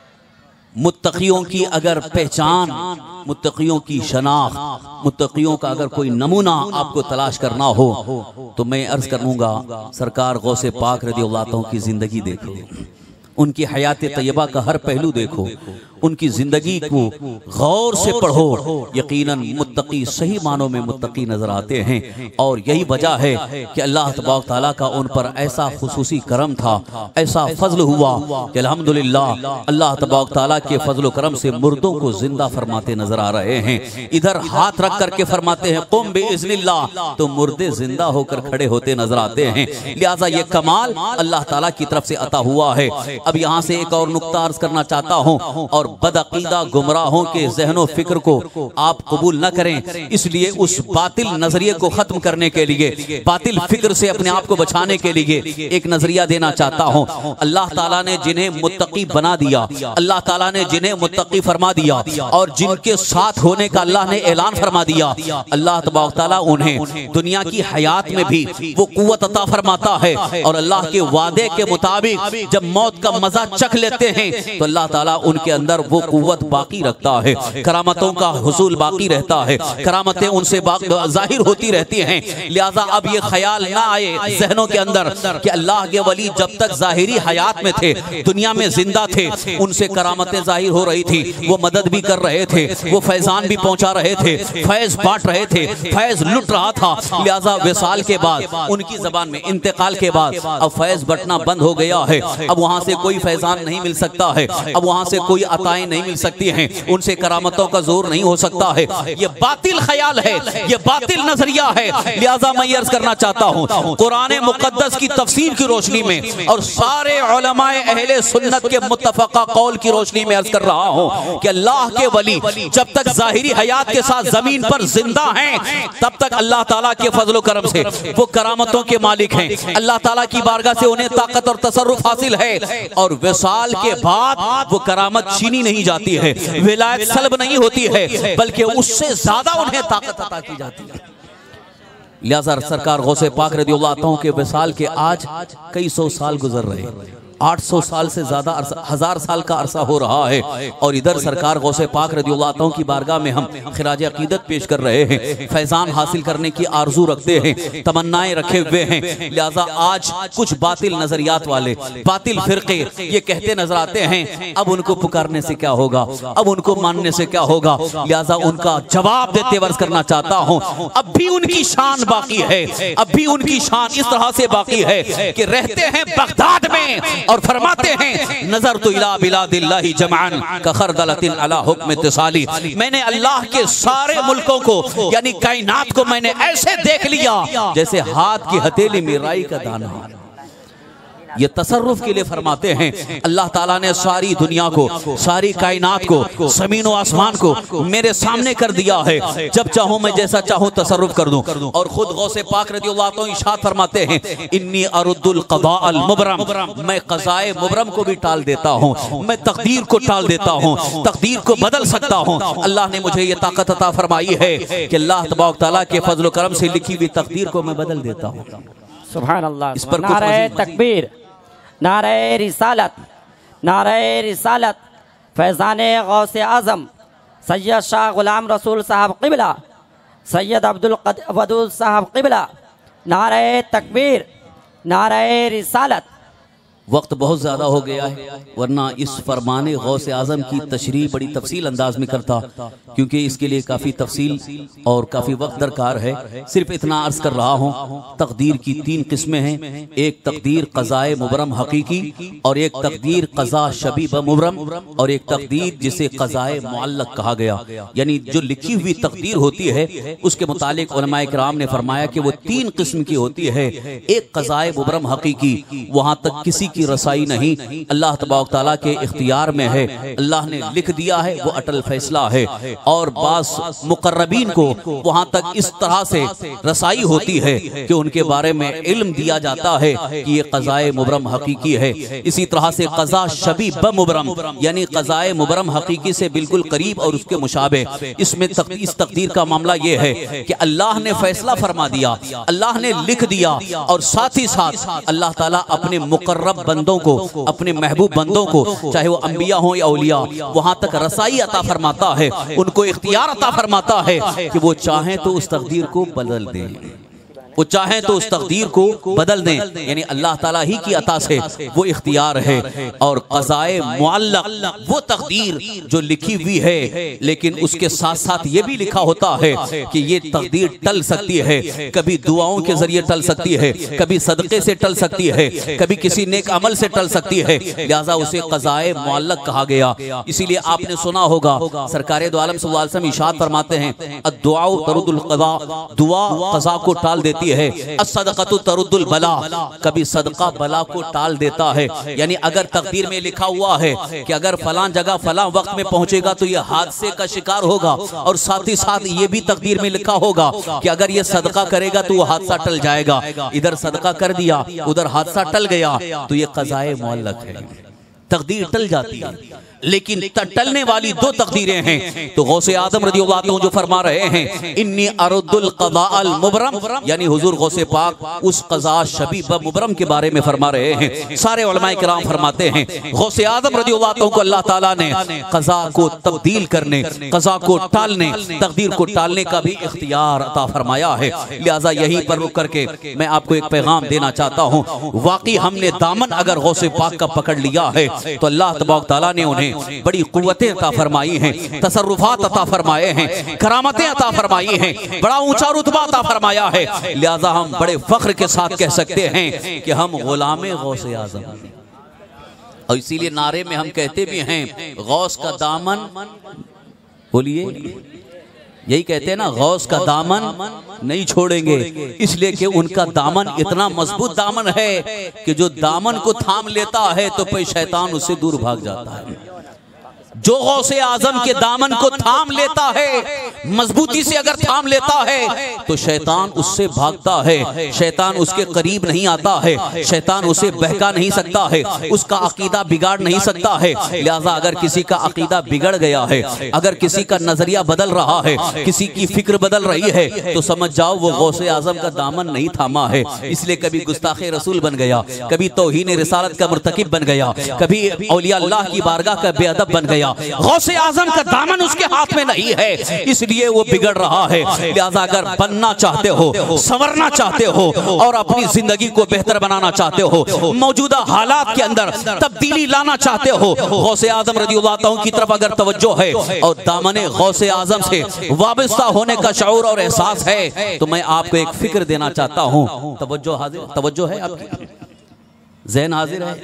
मुत्तकियों की अगर पहचान, मुत्तकियों की शनाख्त, मुत्तकियों का अगर कोई नमूना आपको तलाश करना हो तो मैं अर्ज करूंगा सरकार गौसे पाक रज़ियल्लाहु अन्हु की जिंदगी देखो, उनकी हयात तैयबा का हर पहलू देखो, उनकी जिंदगी को गौर से पढ़ो। यकीनन मुत्तकी सही मानों में मुत्तकी नजर आते हैं, और यही वजह है कि अल्लाह तबारक तआला का उन पर ऐसा खुसूसी करम था, ऐसा फजल हुआ कि अल्हम्दुलिल्लाह अल्लाह तबारक तआला के फजल करम से मुर्दों को जिंदा फरमाते नजर आ रहे हैं। इधर हाथ रख करके फरमाते हैं कुम बिइज़्निल्लाह, तो मुर्दे जिंदा होकर खड़े होते नजर आते हैं। लिहाजा ये कमाल अल्लाह ताला की तरफ से अता हुआ है। अब यहाँ से एक और नुक्ता अर्ज करना चाहता हूँ, और बदअकीदा गुमराहों के ज़हनो फिक्र को आप कबूल न करें, इसलिए उस बातिल नजरिए को खत्म करने के लिए, बातिल फिक्र से अपने आप को बचाने के लिए एक नजरिया देना चाहता हूँ। अल्लाह ताला ने जिन्हें मुत्तकी बना दिया, अल्लाह ताला ने जिन्हें मुत्तकी फरमा दिया, और जिनके साथ होने का अल्लाह ने ऐलान फरमा दिया, अल्लाह तबारक तआला उन्हें दुनिया की हयात में भी वो कुव्वत अता फरमाता है, और अल्लाह के वादे के मुताबिक जब मौत का मजा चख लेते हैं तो अल्लाह ताला उनके अंदर वो कुव्वत बाकी रखता है, करामतों का हुसूल बाकी रहता है, करामतें उनसे जाहिर होती रहती हैं। लिहाजा अब ये ख्याल ना आए जहनों के अंदर कि अल्लाह के वली जब तक जाहिरी हयात में थे, दुनिया में जिंदा थे, उनसे करामतें जाहिर हो रही थी, वो मदद भी कर रहे थे, वो फैजान भी पहुंचा रहे थे, फैज बांट रहे थे, फैज लुट रहा था। लिहाजा विसाल के बाद, उनकी जबान में इंतकाल के बाद अब फैज बटना बंद हो गया है। अब वहां से कोई फैजान नहीं मिल सकता है, अब वहां से कोई अताएं नहीं मिल सकती हैं, उनसे करामतों का जोर नहीं हो सकता है। ये बातिल ख्याल है, ये बातिल नजरिया है। लिहाजा मैं अर्ज करना चाहता हूँ कुरान मुकद्दस की तफसीर की रोशनी में और सारे उलमाए अहले सुन्नत के मुत्तफका कौल की रोशनी में अर्ज कर रहा हूँ कि अल्लाह के वली जब तक जाहिरी हयात के साथ जमीन पर जिंदा हैं, तब तक अल्लाह ताला के फजल करम से वो करामतों के मालिक हैं। अल्लाह ताला की बारगाह से उन्हें ताकत और तसर्रुफ हासिल है, और विसाल के बाद वो करामत छीनी नहीं जाती है, विलायत सल्ब नहीं होती है, बल्कि उससे ज्यादा उन्हें ताकत अता की जाती है। लिहाजा सरकार गौसे पाक रज़ियल्लाहु अन्हु के विसाल के आज कई सौ साल गुजर रहे, 800 साल से ज्यादा 1000 साल का अरसा हो रहा है, और इधर सरकार गौसे पाक रज़ियल्लाहु अन्हु की बारगाह में हम खिराज अकीदत पेश कर रहे हैं, फैजान हासिल करने की आरजू रखते हैं, तमन्नाएं रखे हुए हैं। लिहाजा आज कुछ बातिल नजरियात वाले, बातिल फिरके ये कहते नजर आते हैं, अब उनको पुकारने से क्या होगा, अब उनको मानने से क्या होगा। लिहाजा उनका जवाब देते वर्ष करना चाहता हूँ, अब भी उनकी शान बाकी है, अब भी उनकी शान इस तरह से बाकी है कि रहते हैं बगदाद में और फरमाते हैं नजर तो इला बिलादिल्लाहि जमान का खरदलतिन अला हुक्म इत्तिसाली। मैंने अल्लाह के सारे मुल्कों को यानी कायनात को मैंने ऐसे देख लिया जैसे हाथ की हथेली में राई का दाना। ये तसर्रुफ के लिए फरमाते हैं अल्लाह ताला ने सारी दुनिया को, सारी कायनात को, ज़मीन व आसमान को मेरे सामने कर दिया है, जब चाहूं मैं जैसा चाहूं तसर्रुफ कर दूं। और खुद गौसे पाक रज़ियल्लाहु अन्हु इरशाद फरमाते हैं इन्नी अरुद्दुल क़ज़ा अल मुबरम, मैं क़ज़ाए मुबरम को भी टाल देता हूं, मैं तकदीर को टाल देता हूं, तकदीर को बदल सकता हूं। अल्लाह ने मुझे ये ताकत अता फरमाई है कि अल्लाह तबारक तआला के फजल करम से लिखी हुई तकदीर को मैं बदल देता हूं। सुभान अल्लाह। इस पर नारे तकबीर, नारे रिसालत, नारे रिसालत, फैज़ान गौसे आज़म सैयद शाह गुलाम रसूल साहब क़िबला, सैयद अब्दुल वदूद साहब क़िबला, नारे तकबीर, नारे रिसालत। वक्त बहुत ज़्यादा हो गया है, वरना इस फरमाने गौसे आज़म की तशरीह बड़ी तफसील अंदाज में करता, क्योंकि इसके लिए काफ़ी तफसील और काफ़ी वक्त दरकार है। सिर्फ इतना अर्ज़ कर रहा हूँ, तकदीर की 3 किस्में हैं, एक तकदीर क़ज़ाए मुबरम हकीकी, और एक तकदीर क़ज़ा शबी ब मुबरम, और एक तकदीर जिसे क़ज़ाए मुअल्लक कहा गया। यानी जो लिखी हुई तकदीर होती है उसके मुतालिक उलमाए किराम ने फरमाया कि वो 3 किस्म की होती है। एक क़ज़ाए मुबरम हकीकी, वहाँ तक किसी की रसाई नहीं, अल्लाह तबारक तआला के इख्तियार में है, अल्लाह ने लिख दिया है, वो अटल फैसला है। और बास मुकर्रबीन को वहां तक इस तरह से रसाई होती है कि उनके बारे में इल्म दिया जाता है कि ये क़ज़ाए मुबरम हकीकी है। इसी तरह से क़ज़ा शबी ब मुबरम, यानी क़ज़ाए मुबरम हकीकी से बिल्कुल करीब और उसके मुशाबे। इसमें इस तकदीर का मामला ये है कि अल्लाह ने फैसला फरमा दिया, अल्लाह ने लिख दिया, और साथ ही साथ अल्लाह ताला अपने मुकर्रब बंदों को, अपने महबूब बंदों को, चाहे वो अंबिया हो या औलिया, वहां तक रसाई अता फरमाता है, उनको इख्तियार अता फरमाता है कि वो चाहें तो उस तकदीर को बदल दें, वो चाहें तो उस तकदीर को बदल दें। यानी अल्लाह ताला ही की अता से वो इख्तियार है। और क़ज़ाए मुअल्लक वो तकदीर जो लिखी हुई है, लेकिन उसके साथ साथ ये भी लिखा होता है कि ये तकदीर टल सकती है, कभी दुआओं के जरिए टल सकती है, कभी सदक़े से टल सकती है, कभी किसी नेक अमल से टल सकती है। लिहाजा उसे क़ज़ाए मुअल्लक कहा गया। इसीलिए आपने सुना होगा सरकार दो आलम सल्लल्लाहु अलैहि वसल्लम इरशाद फरमाते हैं अद्दुआ तरुद्दुल क़ज़ा, दुआ क़ज़ा को टाल देती है, अस्सदक़तु तरुद्दुल बला, कभी सदका बला को टाल देता है। यानी अगर तकदीर में लिखा हुआ है कि अगर फलां जगह फलां वक्त में पहुंचेगा तो ये हादसे का शिकार होगा, और साथ ही साथ ये भी तकदीर में लिखा होगा कि अगर ये सदका करेगा तो वो हादसा टल जाएगा। इधर सदका कर दिया, उधर हादसा टल गया, तो ये क़ज़ाए मुअल्लक है, तकदीर टल जाती है। लेकिन टलने वाली 2 तकदीरें हैं। तो गौसे आज़म रज़ियल्लाहु अन्हु जो फरमा रहे हैं इन्नी अरुद्दुल क़ज़ा अल मुबरम, यानी हुजूर गौसे पाक उस क़ज़ा शबी ब मुबरम के बारे में फरमा रहे हैं। सारे उलमाए किराम फरमाते हैं गौसे आज़म रज़ियल्लाहु अन्हु को अल्लाह ताला ने क़ज़ा को तब्दील करने, क़ज़ा को टालने, तकदीर को टालने का भी इख्तियार अता फरमाया है। लिहाजा यहीं पर रुक करके मैं आपको एक पैगाम देना चाहता हूँ। वाकई हमने दामन अगर गौसे पाक का पकड़ लिया है तो अल्लाह तबारक तआला ने उन्हें बड़ी कुव्वतें अता फरमाई हैं, तसर्रुफात अता फरमाए हैं, करामतें अता फरमाई हैं, बड़ा ऊंचा रुतबा अता फरमाया है। लिहाजा हम बड़े फख्र के साथ कह सकते हैं कि हम गुलामे गौसे आज़म। और इसीलिए नारे में हम कहते भी हैं गौस का दामन, बोलिए यही कहते हैं ना, गौस का दामन नहीं छोड़ेंगे, इसलिए कि उनका दामन इतना मजबूत दामन है कि जो दामन को थाम लेता है तो फिर शैतान उससे दूर भाग जाता है। जो गौसे आजम के दामन को थाम लेता है, मजबूती से अगर थाम लेता है, तो शैतान उससे भागता है, शैतान उसके करीब नहीं आता है, शैतान उसे बहका नहीं सकता है, उसका अकीदा बिगाड़ नहीं सकता है। लिहाजा अगर किसी का अकीदा बिगड़ गया है, अगर किसी का नजरिया बदल रहा है, किसी की फिक्र बदल रही है, तो समझ जाओ वो गौसे आजम का दामन नहीं थामा है। इसलिए कभी गुस्ताखे रसूल बन गया, कभी तौहीन रिसालत का मुर्तकिब बन गया, कभी औलिया अल्लाह की बारगाह का बेअदब बन गया। गौसे आजम का दामन उसके हाथ में नहीं है, इसलिए वो बिगड़ रहा है। लिहाजा अगर बनना चाहते हो, संवरना चाहते हो और अपनी जिंदगी को बेहतर बनाना चाहते हो, मौजूदा हालात के अंदर तब्दीली लाना चाहते हो, गौसे आजम रज़ियल्लाहु अन्हु की तरफ अगर तवज्जो है और दामने गौसे आजम से वाबस्ता होने का शऊर और एहसास है, तो मैं आपको एक फिक्र देना चाहता हूँ। तवज्जो हाजिर, तवज्जो है आपकी, ज़हन हाजिर है,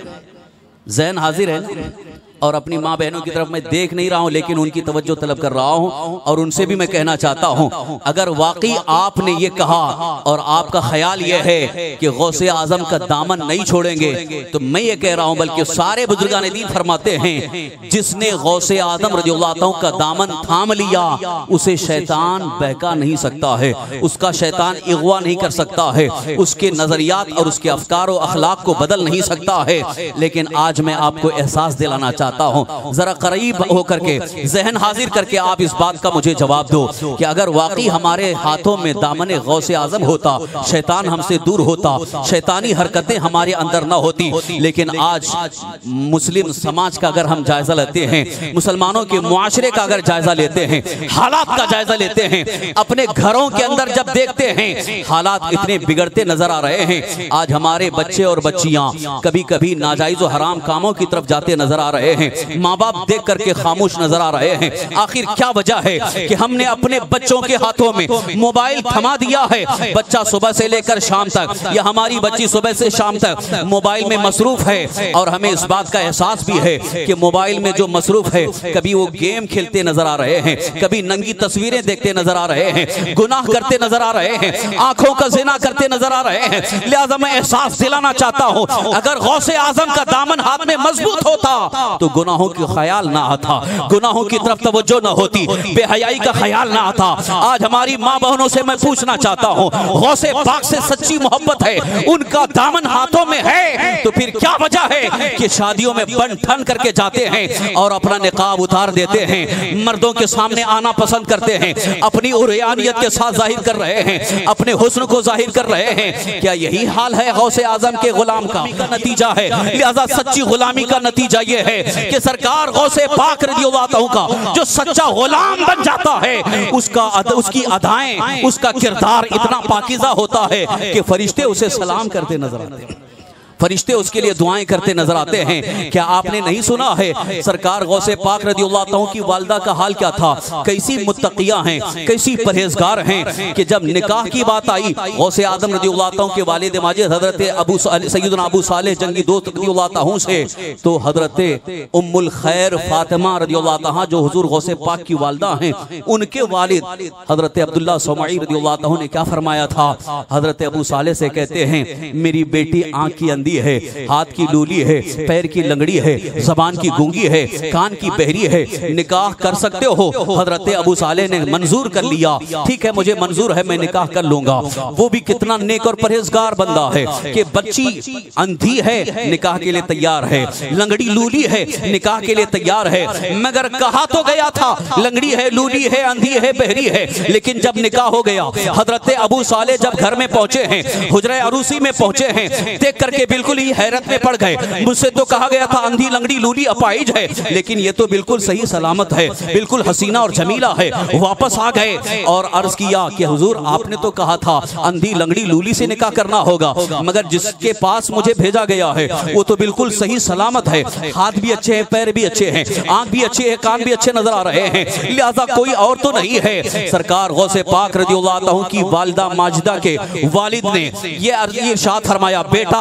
ज़हन हाजिर है। और अपनी माँ बहनों की तरफ मैं देख नहीं रहा हूँ, लेकिन उनकी तवज्जो तलब कर रहा हूँ और उनसे भी मैं कहना चाहता हूँ, अगर वाकई आपने ये कहा और आपका ख्याल ये है कि गौसे आजम का दामन नहीं छोड़ेंगे, तो मैं ये कह रहा हूँ, बल्कि सारे बुजुर्गान दीन फरमाते हैं, जिसने गौसे आजम रज़ियल्लाहु अन्हु का दामन थाम लिया, उसे शैतान बहका नहीं सकता है, उसका शैतान इग़वा नहीं कर सकता है, उसके नजरियात और उसके अफकार और अखलाक को बदल नहीं सकता है। लेकिन आज मैं आपको एहसास दिलाना चाहता हूं, जरा करीब होकर के, जहन हाजिर करके आप इस बात का मुझे जवाब दो कि अगर वाकई हमारे हाथों में दामने गौसे आजम होता, शैतान हमसे दूर होता, शैतानी हरकतें हमारे अंदर ना होती। लेकिन आज मुस्लिम समाज का अगर हम जायजा लेते हैं, मुसलमानों के मुआशरे का अगर जायजा लेते हैं, हालात का जायजा लेते हैं, अपने घरों के अंदर जब देखते हैं हालात इतने बिगड़ते नजर आ रहे हैं। आज हमारे बच्चे और बच्चियां कभी कभी नाजायज और हराम कामों की तरफ जाते नजर आ रहे हैं, माँ बाप देख करके खामोश नजर आ रहे हैं। आखिर क्या वजह है कि हमने अपने बच्चों के हाथों में मोबाइल थमा दिया है? बच्चा सुबह से लेकर शाम तक या हमारी बच्ची सुबह से शाम तक मोबाइल में मसरूफ है, और हमें इस बात का एहसास भी है कि मोबाइल में जो मसरूफ है, कभी वो गेम खेलते नजर आ रहे हैं, कभी नंगी तस्वीरें देखते नजर आ रहे हैं, गुनाह करते नजर आ रहे हैं, आंखों का ज़िना करते नजर आ रहे हैं। लिहाजा मैं एहसास दिलाना चाहता हूँ, अगर गौसे आजम का दामन हाथ में मजबूत होता तो गुनाहों की ख्याल ना आता, गुनाहों की तरफ तवज्जो ना होती, बेहयाई का ख्याल ना आता। आज हमारी माँ बहनों से मैं पूछना चाहता हूँ, गौसे पाक से सच्ची मोहब्बत है, उनका दामन हाथों में है, तो फिर क्या वजह है कि शादियों में बन ठन करके जाते हैं और अपना निकाब उतार देते हैं, मर्दों के सामने आना पसंद करते हैं, अपनी उरियानियत के साथ जाहिर कर रहे हैं, अपने हुस्न को जाहिर कर रहे हैं। क्या यही हाल है गौसे आजम के गुलाम का नतीजा है? लिहाजा सच्ची गुलामी का नतीजा यह है कि सरकार गौसे पाक रज़ियल्लाहु अन्हु का जो सच्चा गुलाम बन जाता है, उसकी अदाएं, उसका किरदार इतना पाकीज़ा होता है कि फरिश्ते उसे सलाम करते नजर आते हैं, फरिश्ते उसके लिए दुआएं करते नजर आते हैं। क्या आपने नहीं सुना है सरकार गौसे पाक रज़ियल्लाहु अन्हु की वालिदा का हाल क्या था? कैसी मुत्तकिया हैं, कैसी परहेजगार हैं कि जब निकाह की बात आई, गौसे आजम रज़ियल्लाहु अन्हु के वालिद माजिद हजरत सैयदना अबू सालेह जंगी दोस्त रज़ियल्लाहु अन्हु से, तो हजरत उम्मुल खैर फातिमा रज़ियल्लाहु अन्हा जो हुजूर गौसे पाक की वालिदा हैं, उनके वालिद हजरत अब्दुल्लाह सौमई रज़ियल्लाहु अन्हु ने क्या फरमाया था? हजरत अबू सालेह से कहते हैं, मेरी बेटी आंख की अंधी है, हाथ की लूली है, पैर की लंगड़ी है, जबान की गूंगी है, कान की बहरी है, निकाह कर सकते हो? हजरत अबू सालेह ने मंजूर कर लिया, ठीक है मुझे मंजूर है, मैं निकाह कर लूंगा। वो भी कितना नेक और परहेजगार बंदा है कि बच्ची अंधी है, निकाह के लिए तैयार है, लंगड़ी लूली है, निकाह के लिए तैयार है, मगर कहा तो गया था लंगड़ी है, लूली है, अंधी है, बहरी है, लेकिन जब निकाह हो गया, हजरत अबू सालेह जब घर में पहुंचे हैं, हुजरे अरूसी में पहुंचे हैं, देख करके बिल्कुल ही हैरत में पड़ गए। मुझसे तो कहा गया था अंधी लंगड़ी लूली अपाइज है, लेकिन ये तो बिल्कुल सही सलामत है, बिल्कुल हसीना और जमीला है। वापस आ गए और अर्ज किया कि हुजूर आपने तो कहा था अंधी लंगड़ी लूली से निकाह करना होगा, मगर जिसके पास मुझे भेजा गया है वो तो बिल्कुल सही सलामत है, हाथ भी अच्छे हैं, पैर भी अच्छे हैं, आंख भी अच्छी है, कान भी अच्छे नजर आ रहे हैं, लिहाजा कोई और तो नहीं है। सरकार गौसे पाक रज़ियल्लाहु अन्हु की वालिदा माजिदा के वालिद ने ये इरशाद फरमाया, बेटा अबू सालेह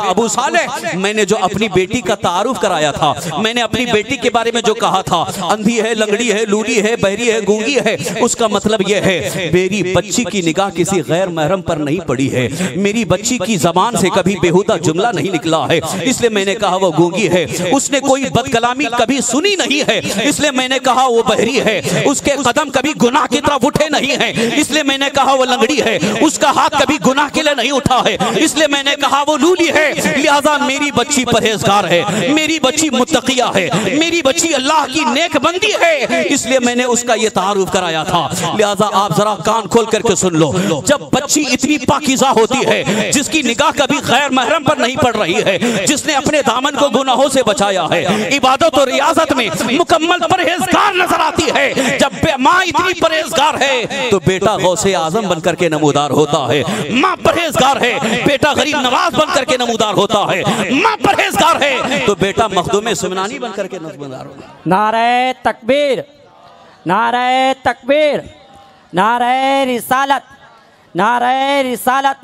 सालेह मैंने जो अपनी बेटी का तारुफ कराया था, मैंने अपनी बेटी के बारे में जो कहा था, अंधी है, लंगड़ी है, लूली है, बहरी है, गूंगी है, उसका मतलब यह है मेरी बच्ची की निगाह किसी गैर महरम पर नहीं पड़ी है, मेरी बच्ची की जबान से कभी बेहुदा जुमला नहीं निकला है, इसलिए मैंने कहा वो गूंगी है। उसने कोई बदकलामी कभी सुनी नहीं है, इसलिए मैंने कहा वो बहरी है। उसके कदम कभी गुनाह की तरफ उठे नहीं है, इसलिए मैंने कहा वो लंगड़ी है। उसका हाथ कभी गुनाह के लिए नहीं उठा है, इसलिए मैंने कहा वो लूली है। लिहाजा मेरी बच्ची परहेजगार है, मेरी बच्ची मुत्तकिया है, मेरी बच्ची अल्लाह की नेक बंदी है, इसलिए मैंने उसका ये तारुफ कराया था। लिहाजा आप जरा कान खोल करके सुन लो, जब बच्ची इतनी पाकीज़ा होती है, जिसकी निगाह कभी गैर महरम पर नहीं पड़ रही है, जिसने अपने दामन को गुनाहों से बचाया है, इबादत और रियाजत में मुकम्मल परहेजगार नजर आती है, जब माँ इतनी परहेजगार है तो बेटा गौसे आजम बनकर के नमूदार होता है। माँ परहेजगार है, बेटा गरीब नवाज बनकर के नमूदार होता है। माँ परहेजगार है तो बेटा मखदूम सुमनानी बनकर के नमूदार होता है। नारे तकबीर, नारे तकबीर, नारे रिसालत, नारे रिसालत।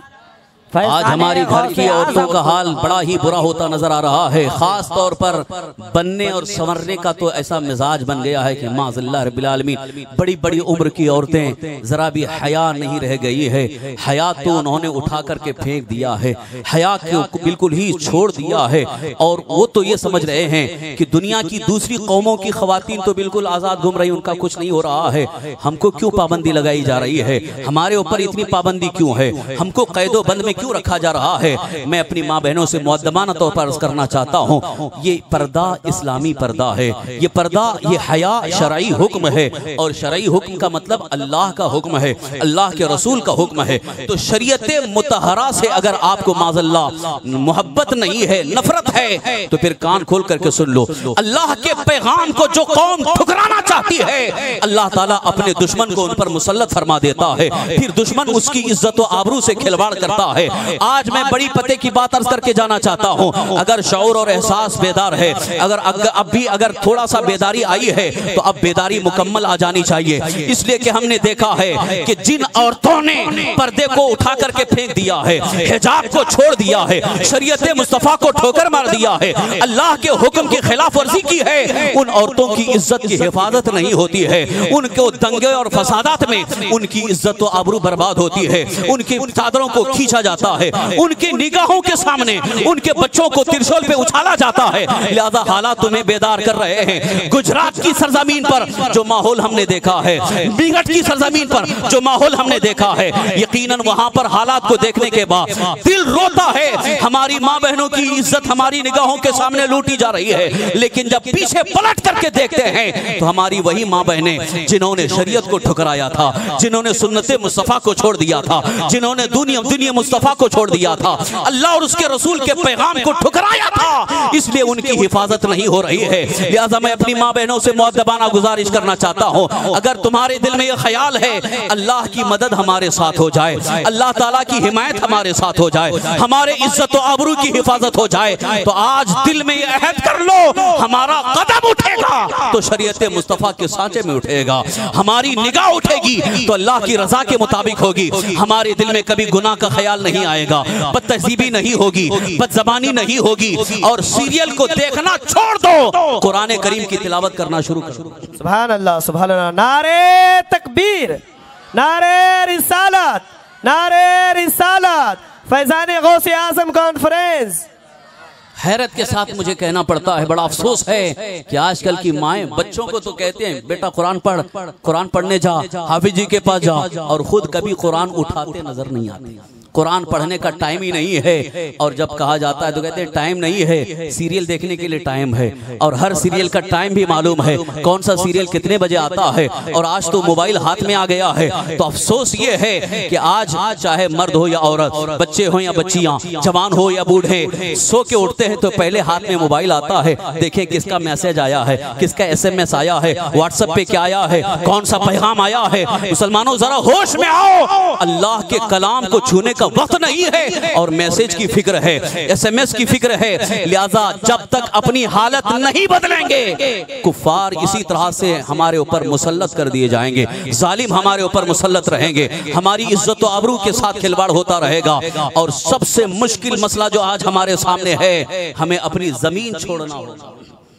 आज हमारी घर की औरतों का हाल बड़ा ही बुरा होता नजर आ रहा है, खास तौर पर बनने और संवरने का तो ऐसा मिजाज बन गया है कि माज़अल्लाह रब्बिल आलमीन बड़ी बड़ी उम्र की औरतें जरा भी हया नहीं रह गई है। हया तो उन्होंने उठा करके फेंक दिया है, हया को बिल्कुल ही छोड़ दिया है, और वो तो ये समझ रहे हैं कि दुनिया की दूसरी कौमों की खवातीन तो बिल्कुल आज़ाद घूम रही, उनका कुछ नहीं हो रहा है, हमको क्यों पाबंदी लगाई जा रही है, हमारे ऊपर इतनी पाबंदी क्यों है, हमको कैदो बंद में क्यों रखा जा रहा है। मैं अपनी माँ बहनों से मुअद्दबाना तौर पर अर्ज करना चाहता हूँ, ये पर्दा इस्लामी पर्दा है, ये पर्दा, ये हया शरई हुक्म है, और शरई हुक्म का मतलब अल्लाह का हुक्म है, अल्लाह के रसूल का हुक्म है। तो शरीयत मुतहरा से अगर आपको माज़अल्लाह मोहब्बत नहीं है, नफरत है, तो फिर कान खोल करके सुन लो, अल्लाह के पैगाम को जो कौम ठुकराना चाहती है, अल्लाह ताला अपने दुश्मन को उन पर मुसल्लत फरमा देता है, फिर दुश्मन उसकी इज्जत और आबरू से खिलवाड़ करता है। आज मैं बड़ी पते की बात अर्ज करके जाना चाहता हूं, अगर शऊर और एहसास बेदार है, अगर अब भी अगर थोड़ा सा बेदारी आई है तो अब बेदारी मुकम्मल आ जानी चाहिए। इसलिए कि हमने देखा है कि जिन औरतों ने पर्दे को उठा करके फेंक दिया है, हिजाब को छोड़ दिया है, शरीयत मुस्तफा को ठोकर मार दिया है, अल्लाह के हुक्म की खिलाफ वर्जी की है, उन औरतों की इज्जत की हिफाजत नहीं होती है, उनको दंगे और फसादात में उनकी इज्जत और आबरू बर्बाद होती है, उनकी चादरों को खींचा जाता है, उनकी निगाहों के सामने उनके बच्चों को तिरछोल पे उछाला जाता है। लिहाजा हालात तुम्हें बेदार कर रहे हैं। गुजरात की सरजमीन पर जो माहौल हमने देखा है, बिगट की सरजमीन पर जो माहौल हमने देखा है, यकीनन वहां पर हालात को देखने के बाद दिल रोता है। हमारी माँ बहनों की इज्जत हमारी निगाहों के सामने लूटी जा रही है, लेकिन जब पीछे पलट करके देखते हैं तो हमारी वही माँ बहनें जिन्होंने शरीयत को ठुकराया था, जिन्होंने सुन्नते मुस्तफा को छोड़ दिया था, जिन्होंने दुनिया मुस्तफा को छोड़ दिया था, अल्लाह और उसके रसूल के पैगाम को ठुकराया था, इसलिए उनकी हिफाजत नहीं हो रही है। लिहाजा मैं अपनी माँ बहनों से मुअद्दबाना गुजारिश करना चाहता हूँ, अगर तुम्हारे दिल में यह ख्याल है अल्लाह की मदद हमारे साथ हो जाए, अल्लाह ताला की हिमायत हमारे साथ हो जाए, हमारे इज्जत और आबरू की हिफाजत हो जाए, तो आज दिल में यह अहद कर लो, हमारा कदम उठेगा तो शरीयत मुस्तफा के सांचे में उठेगा, हमारी निगाह उठेगी तो अल्लाह की रजा के मुताबिक होगी, हमारे दिल में कभी गुनाह का ख्याल नहीं आएगा, बदतहजीबी नहीं होगी, बदजबानी नहीं होगी, और सीरियल को देखना छोड़ दो, कुरान करीम की तिलावत करना शुरू करो। सुभान अल्लाह, सुभान अल्लाह। नारे तकबीर, नारे रिसालत, नारे रिसालत। फैजान गौसे आजम कॉन्फ्रेंस। हैरत के साथ मुझे कहना पड़ता है, बड़ा अफसोस है कि आजकल की माएं बच्चों को तो कहते हैं बेटा कुरान पढ़, कुरान पढ़ने जा, हाफिज जी के पास जा, और खुद कभी कुरान उठाते नजर नहीं आते। कुरान पढ़ने का टाइम ही नहीं है, और जब कहा जाता है तो कहते हैं टाइम नहीं है, सीरियल देखने के लिए टाइम है, और हर सीरियल का टाइम भी मालूम है, कौन सा सीरियल कितने बजे आता है, और आज तो मोबाइल हाथ में आ गया है। तो अफसोस ये है कि आज चाहे मर्द हो या औरत, बच्चे हो या बच्चियां, जवान हो या बूढ़े, सो के उठते हैं तो पहले हाथ में मोबाइल आता है, देखें किसका मैसेज आया है, किसका SMS आया है, व्हाट्सएप पे क्या आया है, कौन सा पैगाम आया है। मुसलमानों जरा होश में आओ, अल्लाह के कलाम को छूने का का वक्त नहीं है और मैसेज की फिक्र है, SMS की फिक्र है। लिहाजा जब तक अपनी हालत नहीं बदलेंगे कुफ्फार इसी तरह से हमारे ऊपर मुसल्लत कर दिए जाएंगे, जालिम हमारे ऊपर मुसल्लत रहेंगे, हमारी इज्जत व आबरू के साथ खिलवाड़ होता रहेगा। और सबसे मुश्किल मसला जो आज हमारे सामने है, हमें अपनी जमीन छोड़ना होगा,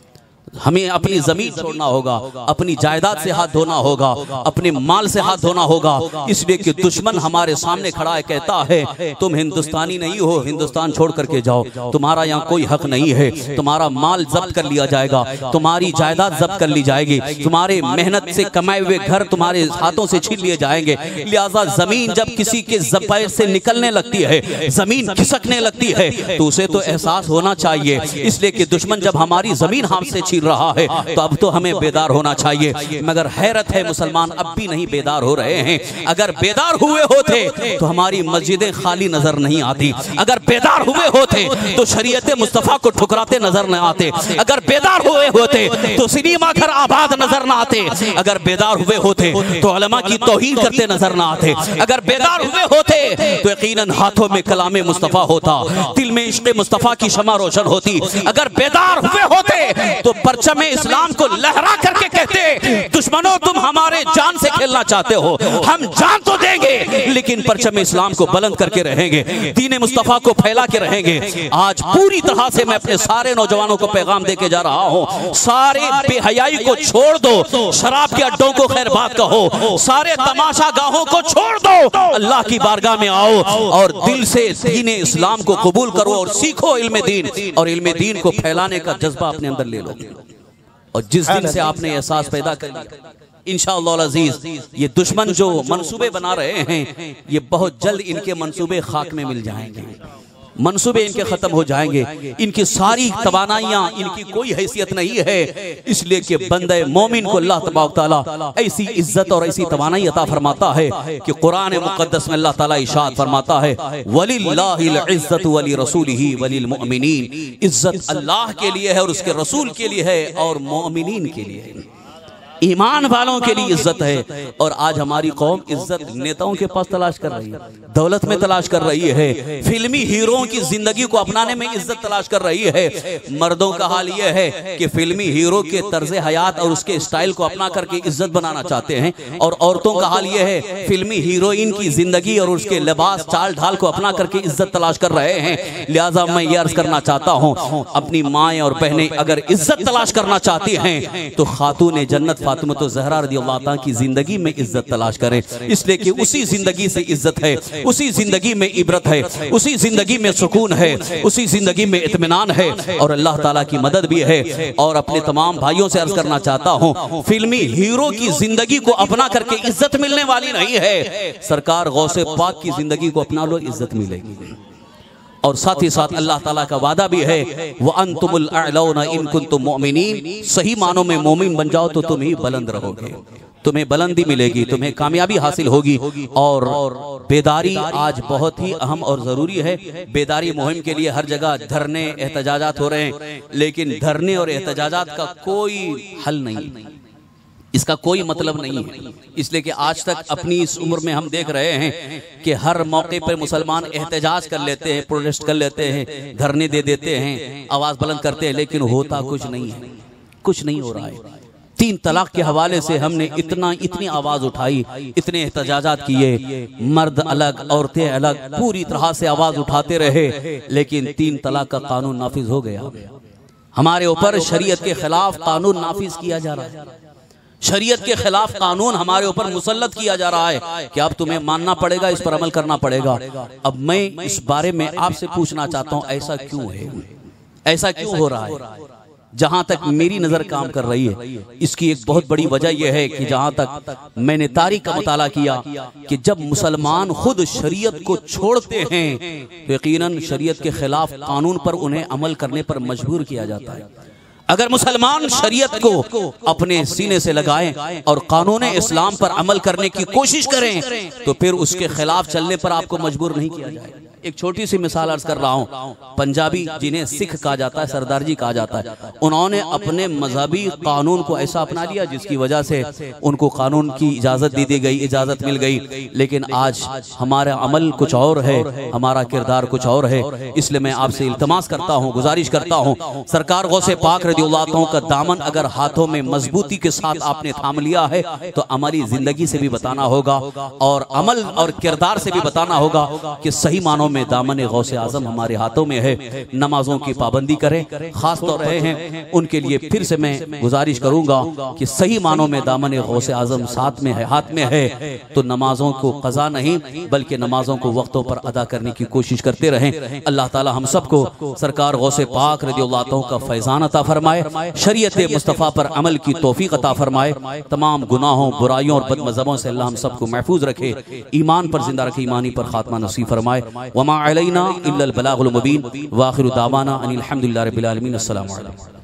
हमें अपनी जमीन छोड़ना होगा, अपनी जायदाद से हाथ धोना होगा, अपने माल से हाथ धोना होगा, इसलिए कि दुश्मन हमारे सामने खड़ा है, कहता है तुम हिंदुस्तानी नहीं हो, हिंदुस्तान छोड़ करके जाओ, तुम्हारा यहाँ कोई हक नहीं है, तुम्हारा माल जब्त कर लिया जाएगा, तुम्हारी जायदाद जब्त कर ली जाएगी, तुम्हारे मेहनत से कमाए हुए घर तुम्हारे हाथों से छीन लिए जाएंगे। लिहाजा जमीन जब किसी के ज़बान से निकलने लगती है, जमीन खिसकने लगती है, तो उसे तो एहसास होना चाहिए। इसलिए कि दुश्मन जब हमारी जमीन हाथ से छीन रहा है तो अब तो हमें बेदार होना चाहिए, मगर हैरत है मुसलमान अब भी नहीं बेदार हो रहे हैं। अगर बेदार हुए होते तो हमारी मस्जिदें खाली नजर नहीं आती, अगर बेदार हुए होते तो शरीयत मुस्तफा को ठुकराते नजर न आते, अगर बेदार हुए होते तो सिनेमा घर आबाद नजर न आते, अगर बेदार हुए होते तो उलमा की तौहीन करते नजर न आते, अगर बेदार हुए होते तो यकीनन हाथों में कलामे मुस्तफा होता, दिल में इश्क़ मुस्तफा की शमा रोशन होती, अगर बेदार हुए होते तो परचम इस्लाम को लहरा करके कहते दुश्मनों तुम हमारे जान से खेलना चाहते हो, हम जान तो देंगे लेकिन परचम इस्लाम को बुलंद करके रहेंगे, दीन मुस्तफा को फैला के रहेंगे। आज पूरी तरह से मैं अपने सारे नौजवानों को पैगाम देके जा रहा हूं, सारे बेहयाई को छोड़ दो, शराब के अड्डों को खैर बात कहो, सारे तमाशा गाहों को छोड़ दो, अल्लाह की बारगाह में आओ और दिल से दीन इस्लाम को कबूल करो और सीखो इल्म दीन, और इल्म दीन को फैलाने का जज्बा अपने अंदर ले लो। और जिस दिन से आपने एहसास पैदा कर लिया, इंशाअल्लाह अज़ीज ये दुश्मन जो मंसूबे बना रहे हैं, ये बहुत जल्द इनके मंसूबे खाक में मिल जाएंगे, मंसूबे इनके खत्म हो जाएंगे, इनकी सारी तवानाइयां, इनकी कोई हैसियत नहीं है। इसलिए कि बंदे मोमिन को अल्लाह तबारक तआला ऐसी इज्जत और ऐसी तवानाई अता फरमाता है कि कुरान मुक़द्दस में अल्लाह ताला इरशाद फरमाता है वलिल्लाहिल इज्जतु वली रसूलिही वलिल मुअमिनीन, इज्जत अल्लाह के लिए है और उसके रसूल के लिए है और मोमिनीन के लिए है, ईमान वालों के लिए इज्जत है। और आज हमारी कौम इज्जत नेताओं के पास तलाश कर रही है, दौलत में तलाश कर रही है, फिल्मी हीरोओं की जिंदगी को अपनाने में इज्जत तलाश कर रही है। मर्दों का हाल यह है कि फिल्मी हीरो के तर्ज हयात और उसके स्टाइल को अपना करके इज्जत बनाना चाहते हैं, और औरतों का हाल यह है फिल्मी हीरोइन की जिंदगी और उसके लिबास चाल ढाल को अपना करके इज्जत तलाश कर रहे हैं। लिहाजा मैं ये अर्ज करना चाहता हूँ, अपनी माएँ और बहनें अगर इज्जत तलाश करना चाहती हैं तो खातून जन्नत फातिमा ज़हरा रज़ियल्लाहु अन्हा की जिंदगी में इज्जत तलाश करें, इसलिए कि उसी जिंदगी से इज्जत है, उसी जिंदगी में इबरत है, उसी जिंदगी में सुकून है, उसी जिंदगी में इत्मीनान है और अल्लाह ताला की मदद भी है। और अपने तमाम भाइयों से अर्ज करना चाहता हूँ, फिल्मी हीरो की जिंदगी को अपना करके इज्जत मिलने वाली नहीं है, सरकार गौसे पाक की जिंदगी को अपना लो, इज्जत मिलेगी। और साथ ही साथ अल्लाह ताला का वादा भी है व अंतुमुल अअलौना इन कुंतुम मुमिनीन, सही मानों में मोमिन बन जाओ तो तुम ही बुलंद रहोगे, तुम्हें बुलंदी मिलेगी, तुम्हें कामयाबी हासिल होगी। और बेदारी आज बहुत ही अहम और ज़रूरी है। बेदारी मुहिम के लिए हर जगह धरने एहतजाजात हो रहे हैं, लेकिन धरने और एहतजाजात का कोई हल नहीं, इसका कोई मतलब नहीं है। इसलिए कि आज तक अपनी इस उम्र में हम देख रहे हैं कि हर मौके पर मुसलमान एहतजाज कर लेते हैं, प्रोटेस्ट कर लेते हैं, धरने दे देते हैं, आवाज़ बुलंद करते हैं, लेकिन होता कुछ नहीं है, कुछ नहीं हो रहा है। 3 तलाक के हवाले से हमने इतनी आवाज़ उठाई, इतने एहतजाजात किए, मर्द अलग औरतें अलग, पूरी तरह से आवाज़ उठाते रहे, लेकिन 3 तलाक का कानून नाफिज हो गया। हमारे ऊपर शरीयत के खिलाफ कानून नाफिज किया जा रहा है, शरीयत के खिलाफ कानून हमारे ऊपर मुसल्लत किया जा रहा है कि अब तुम्हें मानना पड़ेगा, इस पर अमल करना पड़ेगा। अब मैं इस बारे में आपसे पूछना चाहता हूं, ऐसा क्यों है, ऐसा क्यों हो रहा है? जहां तक मेरी नजर काम कर रही है, इसकी एक बहुत बड़ी वजह यह है कि जहां तक मैंने तारीख का मुताला किया कि जब मुसलमान खुद शरीयत को छोड़ते हैं तो यकीनन शरीयत के खिलाफ कानून पर उन्हें अमल करने पर मजबूर किया जाता है। अगर मुसलमान शरीयत को अपने सीने से लगाएं और कानून इस्लाम पर अमल करने की कोशिश करें तो फिर उसके खिलाफ चलने पर आपको मजबूर नहीं किया जाएगा। एक छोटी सी मिसाल अर्ज कर रहा हूँ। पंजाबी जिन्हें सिख कहा जाता है, सरदार जी कहा जाता है, उन्होंने अपने मजहबी कानून को ऐसा अपना लिया जिसकी वजह से उनको कानून की इजाजत दे दी गई, इजाजत मिल गई। लेकिन आज हमारा अमल कुछ और है, हमारा किरदार कुछ और है। इसलिए मैं आपसे इल्तमास करता हूँ, गुजारिश करता हूँ, सरकार गौसे पाक रज़ियल्लाहु अन्हु का दामन अगर हाथों में मजबूती के साथ आपने थाम लिया है तो अमली जिंदगी से भी बताना होगा और अमल और किरदार से भी बताना होगा कि सही मानों में दामन गौसे आजम हमारे हाथों में है। नमाजों की पाबंदी करें, खास तौर रहे हैं उनके लिए फिर से मैं गुजारिश करूंगा कि सही मानों में दामन गौसे आजम साथ में है, हाथ में है, तो नमाजों को कज़ा नहीं बल्कि नमाजों को वक्तों पर अदा करने की कोशिश करते रहें। अल्लाह ताला हम सबको सरकार गौसे पाक रज़ियल्लाहु अन्हु का फैज़ान अता फरमाए, शरीयत मुस्तफ़ा पर अमल की तौफीक अता फरमाए, तमाम गुनाहों, बुराइयों और बदमज़हबों से अल्लाह हम सबको महफूज रखे, ईमान पर जिंदा रखे, ईमानी पर खात्मा नसीब फरमाए। वमा अलैना इल्लल बलागुल मुबीन व आखिरु दावाना अनिल हम्दुलिल्लाहि रब्बिल आलमीन। अस्सलामु अलैकुम।